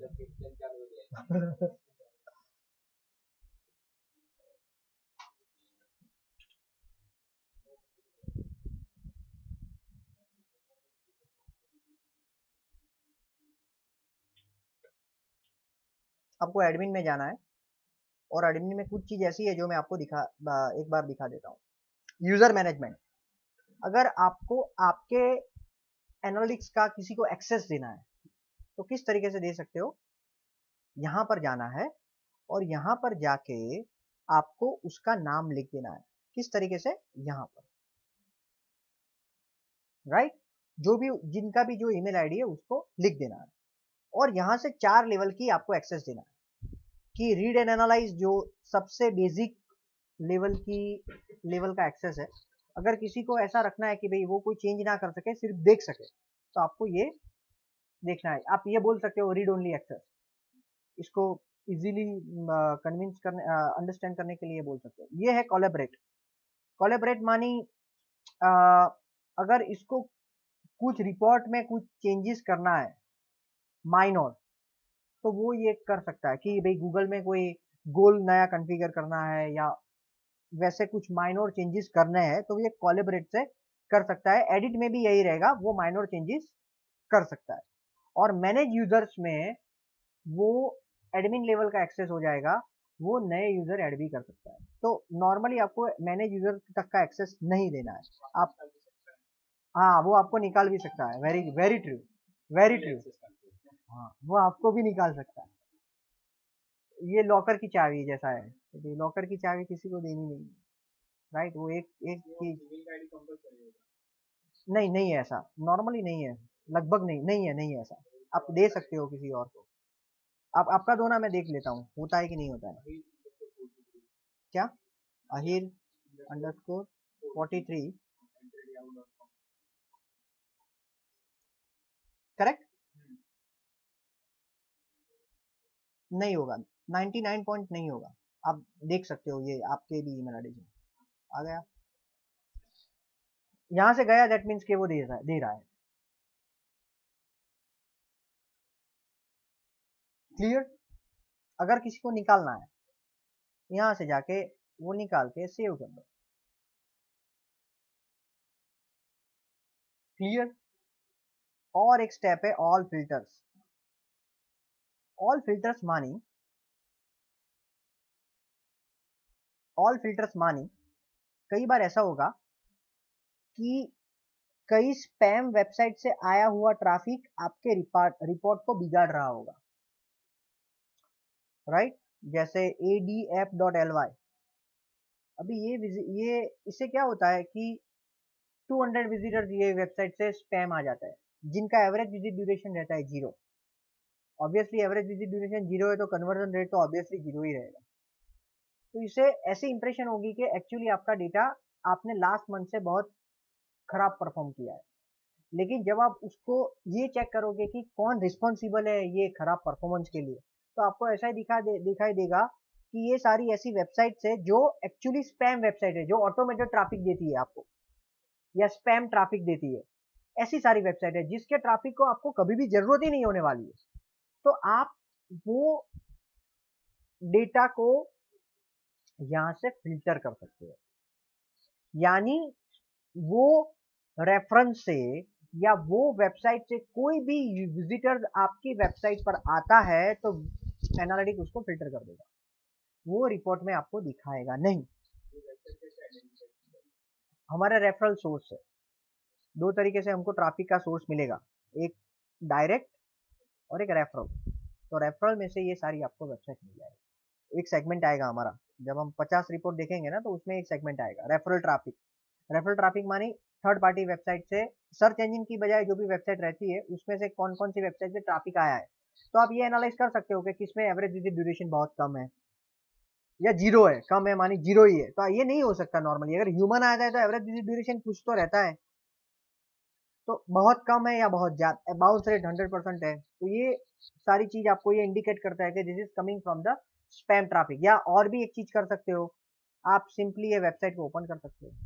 आपको एडमिन में जाना है, और एडमिन में कुछ चीज ऐसी है जो मैं आपको एक बार दिखा देता हूँ। User management. अगर आपको आपके एनालिटिक्स का किसी को एक्सेस देना है तो किस तरीके से दे सकते हो, यहाँ पर जाना है और यहाँ पर जाके आपको उसका नाम लिख देना है। किस तरीके से, यहाँ पर, राइट, जो भी जिनका भी जो ईमेल आईडी है उसको लिख देना है। और यहाँ से 4 लेवल की आपको एक्सेस देना है कि रीड एंड एनालाइज, जो सबसे बेसिक लेवल का एक्सेस है। अगर किसी को ऐसा रखना है कि भाई वो कोई चेंज ना कर सके, सिर्फ देख सके, तो आपको ये देखना है। आप ये बोल सकते हो रीड ओनली एक्सेस, इसको इजीली कन्विंस करने, अंडरस्टैंड करने के लिए बोल सकते हो। ये है कोलैबोरेट। कोलैबोरेट मानी अ, अगर इसको कुछ रिपोर्ट में कुछ चेंजेस करना है माइनर, तो वो ये कर सकता है कि भाई गूगल में कोई गोल नया कॉन्फ़िगर करना है या वैसे कुछ माइनर चेंजेस करने हैं, तो ये कोलैबोरेट से कर सकता है। एडिट में भी यही रहेगा, वो माइनर चेंजेस कर सकता है। और मैनेज यूजर्स में वो एडमिन लेवल का एक्सेस हो जाएगा, वो नए यूजर ऐड भी कर सकता है। तो नॉर्मली आपको मैनेज यूजर तक का एक्सेस नहीं देना है। आप, हाँ, वो आपको निकाल भी सकता है। Very very true, very true. हाँ, वो आपको भी निकाल सकता है। ये लॉकर की चाबी जैसा है, लॉकर की चाबी किसी को देनी नहीं, राइट। वो एक एक चीज, ईमेल आईडी कंपलसरी होगा। नहीं नहीं है ऐसा, नॉर्मली नहीं है, लगभग नहीं, नहीं है ऐसा। आप दे सकते हो किसी और को। आप आपका दो ना, मैं देख लेता हूँ होता है कि नहीं होता है। क्या, अहिर अंडरस्कोर 43, करेक्ट, नहीं होगा, 99 पॉइंट नहीं होगा। आप देख सकते हो, ये आपके भी ईमेल आईडी से आ गया, यहाँ से गया, दैट मीन्स कि वो दे रहा है। क्लियर। अगर किसी को निकालना है, यहाँ से जाके वो निकाल के सेव कर दो। क्लियर। और एक स्टेप है ऑल फिल्टर्स। ऑल फिल्टर्स मानी, ऑल फिल्टर्स मानी कई बार ऐसा होगा कि कई स्पैम वेबसाइट से आया हुआ ट्रैफिक आपके रिपोर्ट को बिगाड़ रहा होगा, राइट। जैसे adf.ly, अभी ये इससे क्या होता है कि 200 विजिटर्स ये वेबसाइट से स्पैम आ जाता है, जिनका एवरेज विजिट ड्यूरेशन रहता है 0। ऑब्वियसली एवरेज विजिट ड्यूरेशन 0 है तो कन्वर्जन रेट तो ऑब्वियसली 0 ही रहेगा। तो इससे ऐसी इंप्रेशन होगी कि एक्चुअली आपका डेटा आपने लास्ट मंथ से बहुत खराब परफॉर्म किया है। लेकिन जब आप उसको ये चेक करोगे कि कौन रिस्पॉन्सिबल है ये खराब परफॉर्मेंस के लिए, तो आपको ऐसा ही दिखाई देगा कि ये सारी ऐसी वेबसाइट्स है जो एक्चुअली स्पैम वेबसाइट है, जो ऑटोमेटेड ट्रैफिक देती है आपको या स्पैम ट्रैफिक देती है। ऐसी सारी वेबसाइट है जिसके ट्रैफिक को आपको कभी भी जरूरत ही नहीं होने वाली है। तो आप वो डेटा को यहां से फिल्टर कर सकते हो, यानी वो रेफरेंस से या वो वेबसाइट से कोई भी विजिटर आपकी वेबसाइट पर आता है तो एनालिटिक उसको फिल्टर कर देगा, वो रिपोर्ट में आपको दिखाएगा नहीं। हमारा रेफरल सोर्स है, दो तरीके से हमको ट्रैफिक का सोर्स मिलेगा, एक डायरेक्ट और एक रेफरल। तो रेफरल में से ये सारी आपको वेबसाइट मिल जाएगी। एक सेगमेंट आएगा हमारा, जब हम 50 रिपोर्ट देखेंगे ना तो उसमें एक सेगमेंट आएगा रेफरल ट्रैफिक। रेफरल ट्रैफिक मानी थर्ड पार्टी वेबसाइट से सर्च इंजन की बजाय जो भी वेबसाइट रहती है उसमें से कौन कौन सी वेबसाइट से ट्रैफिक आया है। तो आप ये एनालाइज कर सकते हो कि किसमें एवरेज विजिट ड्यूरेशन बहुत कम है या जीरो है, कम है मानी जीरो ही है। तो ये नहीं हो सकता नॉर्मली, अगर ह्यूमन आ जाए तो एवरेज विजिट ड्यूरेशन कुछ तो रहता है, तो बहुत कम है या बहुत ज्यादा, बाउंस रेट 100% है। तो ये सारी चीज आपको ये इंडिकेट करता है कि this is coming from the spam traffic. या और भी एक चीज कर सकते हो, आप सिंपली ये वेबसाइट को ओपन कर सकते हो।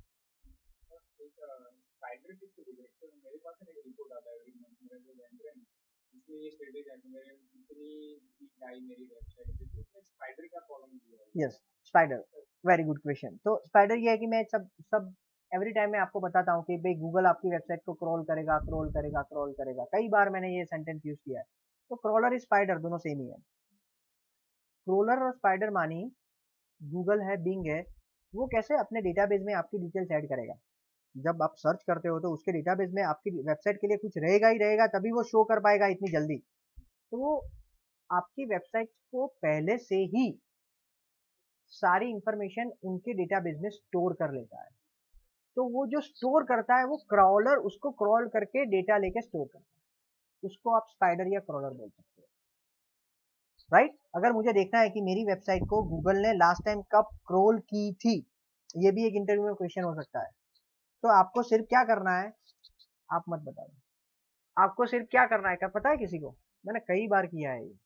स्पाइडर किसको भी देखते हो, मेरे पास एक रिपोर्ट आता है एवरी मंथ, मेरा जो वेंडर है इसमें ये स्टेटस है कि मेरे इतनी वीक आई मेरी वेबसाइट पे, तो उसमें स्पाइडर का कॉलम दिया है। Yes, spider, very good question. तो स्पाइडर ये है कि मैं सब एवरी टाइम मैं आपको बताता हूँ कि भाई गूगल आपकी वेबसाइट को क्रॉल करेगा क्रॉल करेगा क्रॉल करेगा, कई बार मैंने ये सेंटेंस यूज किया है। तो क्रॉलर स्पाइडर दोनों सेम ही है। क्रॉलर और स्पाइडर मानी गूगल है, बिंग है, वो कैसे अपने डेटाबेस में आपकी डिटेल्स ऐड करेगा। जब आप सर्च करते हो तो उसके डेटाबेस में आपकी वेबसाइट के लिए कुछ रहेगा ही रहेगा, तभी वो शो कर पाएगा इतनी जल्दी। तो वो आपकी वेबसाइट को पहले से ही सारी इंफॉर्मेशन उनके डेटाबेस में स्टोर कर लेता है। तो वो जो स्टोर करता है वो क्रॉलर उसको क्रॉल करके डेटा लेके स्टोर करता है, उसको आप स्पाइडर या क्रॉलर बोल सकते हो, राइट। अगर मुझे देखना है कि मेरी वेबसाइट को गूगल ने लास्ट टाइम कब क्रॉल की थी, ये भी एक इंटरव्यू में क्वेश्चन हो सकता है। तो आपको सिर्फ क्या करना है, आप मत बता दो, आपको सिर्फ क्या करना है, क्या पता है किसी को, मैंने कई बार किया है ये।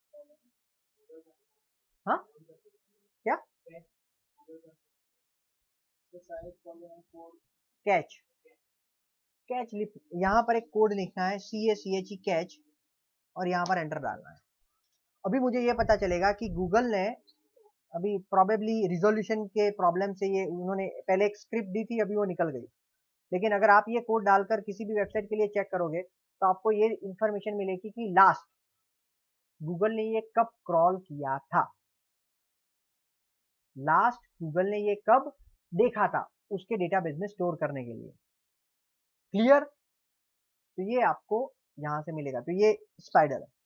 हाँ, क्या कैच, कैच लिख, यहाँ पर एक कोड लिखना है CACHE कैच, और यहाँ पर एंटर डालना है। अभी मुझे ये पता चलेगा कि गूगल ने अभी प्रोबेबली रिजोल्यूशन के प्रॉब्लम से ये उन्होंने पहले एक स्क्रिप्ट दी थी, अभी वो निकल गई। लेकिन अगर आप ये कोड डालकर किसी भी वेबसाइट के लिए चेक करोगे तो आपको ये इंफॉर्मेशन मिलेगी कि लास्ट गूगल ने ये कब क्रॉल किया था, लास्ट गूगल ने ये कब देखा था उसके डेटाबेस में स्टोर करने के लिए। क्लियर। तो ये आपको यहां से मिलेगा। तो ये स्पाइडर है,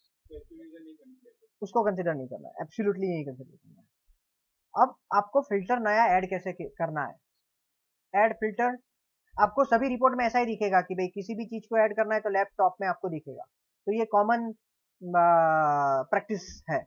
उसको कंसिडर नहीं करना है, एब्सोल्युटली नहीं कंसिडर करना है। अब आपको फिल्टर नया ऐड कैसे करना है, ऐड फिल्टर। आपको सभी रिपोर्ट में ऐसा ही दिखेगा कि भाई किसी भी चीज को ऐड करना है तो लैपटॉप में आपको दिखेगा। तो ये कॉमन प्रैक्टिस है।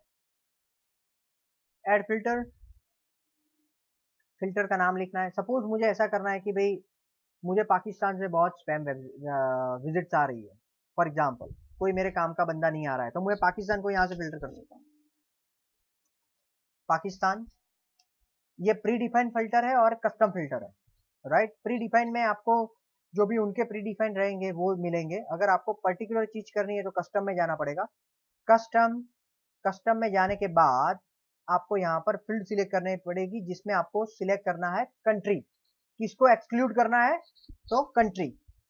ऐड फिल्टर, फिल्टर का नाम लिखना है। सपोज मुझे ऐसा करना है कि भाई मुझे पाकिस्तान से बहुत स्पैम विजिट्स आ रही है, फॉर एग्जांपल कोई मेरे काम का बंदा नहीं आ रहा है, तो मैं पाकिस्तान को यहाँ से फिल्टर कर सकता हूँ। पाकिस्तान, ये प्री डिफाइंड फिल्टर है और कस्टम फिल्टर है, राइट। प्री डिफाइंड में आपको जो भी उनके प्री डिफाइंड रहेंगे वो मिलेंगे। अगर आपको पर्टिकुलर चीज करनी है तो कस्टम में जाना पड़ेगा। कस्टम, कस्टम में जाने के बाद आपको यहाँ पर फील्ड सिलेक्ट करनी पड़ेगी, जिसमें आपको सिलेक्ट करना है कंट्री, किसको एक्सक्लूड करना है, तो कंट्री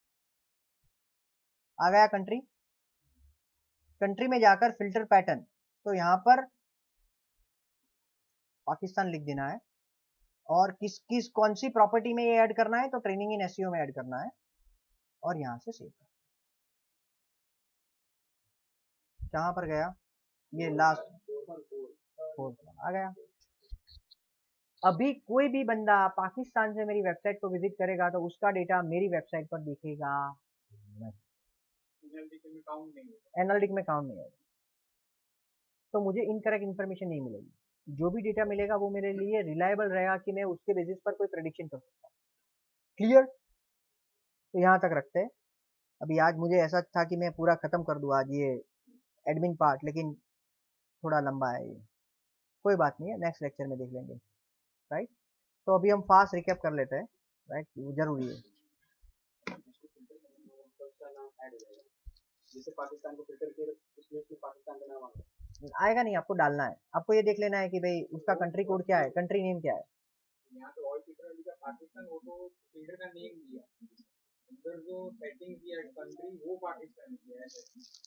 आ गया। कंट्री, कंट्री में जाकर फिल्टर पैटर्न, तो यहाँ पर पाकिस्तान लिख देना है और किस किस कौन सी प्रॉपर्टी में ये ऐड करना है, तो ट्रेनिंग इन एसईओ में ऐड करना है और यहाँ से सेव कर। कहाँ पर गया ये लास्ट 4 आ गया। अभी कोई भी बंदा पाकिस्तान से मेरी वेबसाइट को विजिट करेगा तो उसका डेटा मेरी वेबसाइट पर दिखेगा नहीं, एनालिटिक में काउंट नहीं होगा, तो मुझे इनकरेक्ट इन्फॉर्मेशन नहीं मिलेगी। जो भी डेटा मिलेगा वो मेरे लिए रिलायबल रहेगा कि मैं उसके बेसिस पर कोई प्रेडिक्शन कर सकता हूँ। क्लियर? तो यहाँ तक रखते हैं। अभी आज मुझे ऐसा था कि मैं पूरा खत्म कर दूँ आज ये एडमिन पार्ट, लेकिन थोड़ा लंबा है ये, कोई बात नहीं है, नेक्स्ट लेक्चर में देख लेंगे। राइट, तो अभी हम फास्ट रिकैप कर लेते हैं। राइट, वो जरूरी है। जैसे पाकिस्तान को फिल्टर किया उसमें पाकिस्तान का नाम आएगा नहीं, आपको डालना है, आपको ये देख लेना है कि भाई उसका कंट्री कोड क्या है, कंट्री नेम क्या है। यहाँ तो ऑल फिल्टर लिखा पाकिस्तान, वो तो फिल्टर का नेम दिया, अंदर जो सेटिंग दिया कंट्री वो पाकिस्तान दिया है।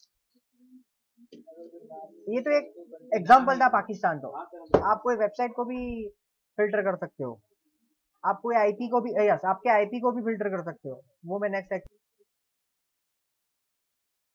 ये तो एक एग्जांपल था पाकिस्तान, तो आप कोई वेबसाइट को भी फिल्टर कर सकते हो, आप कोई आईपी को भी, यस, आपके आईपी को भी फिल्टर कर सकते हो, वो मैं नेक्स्ट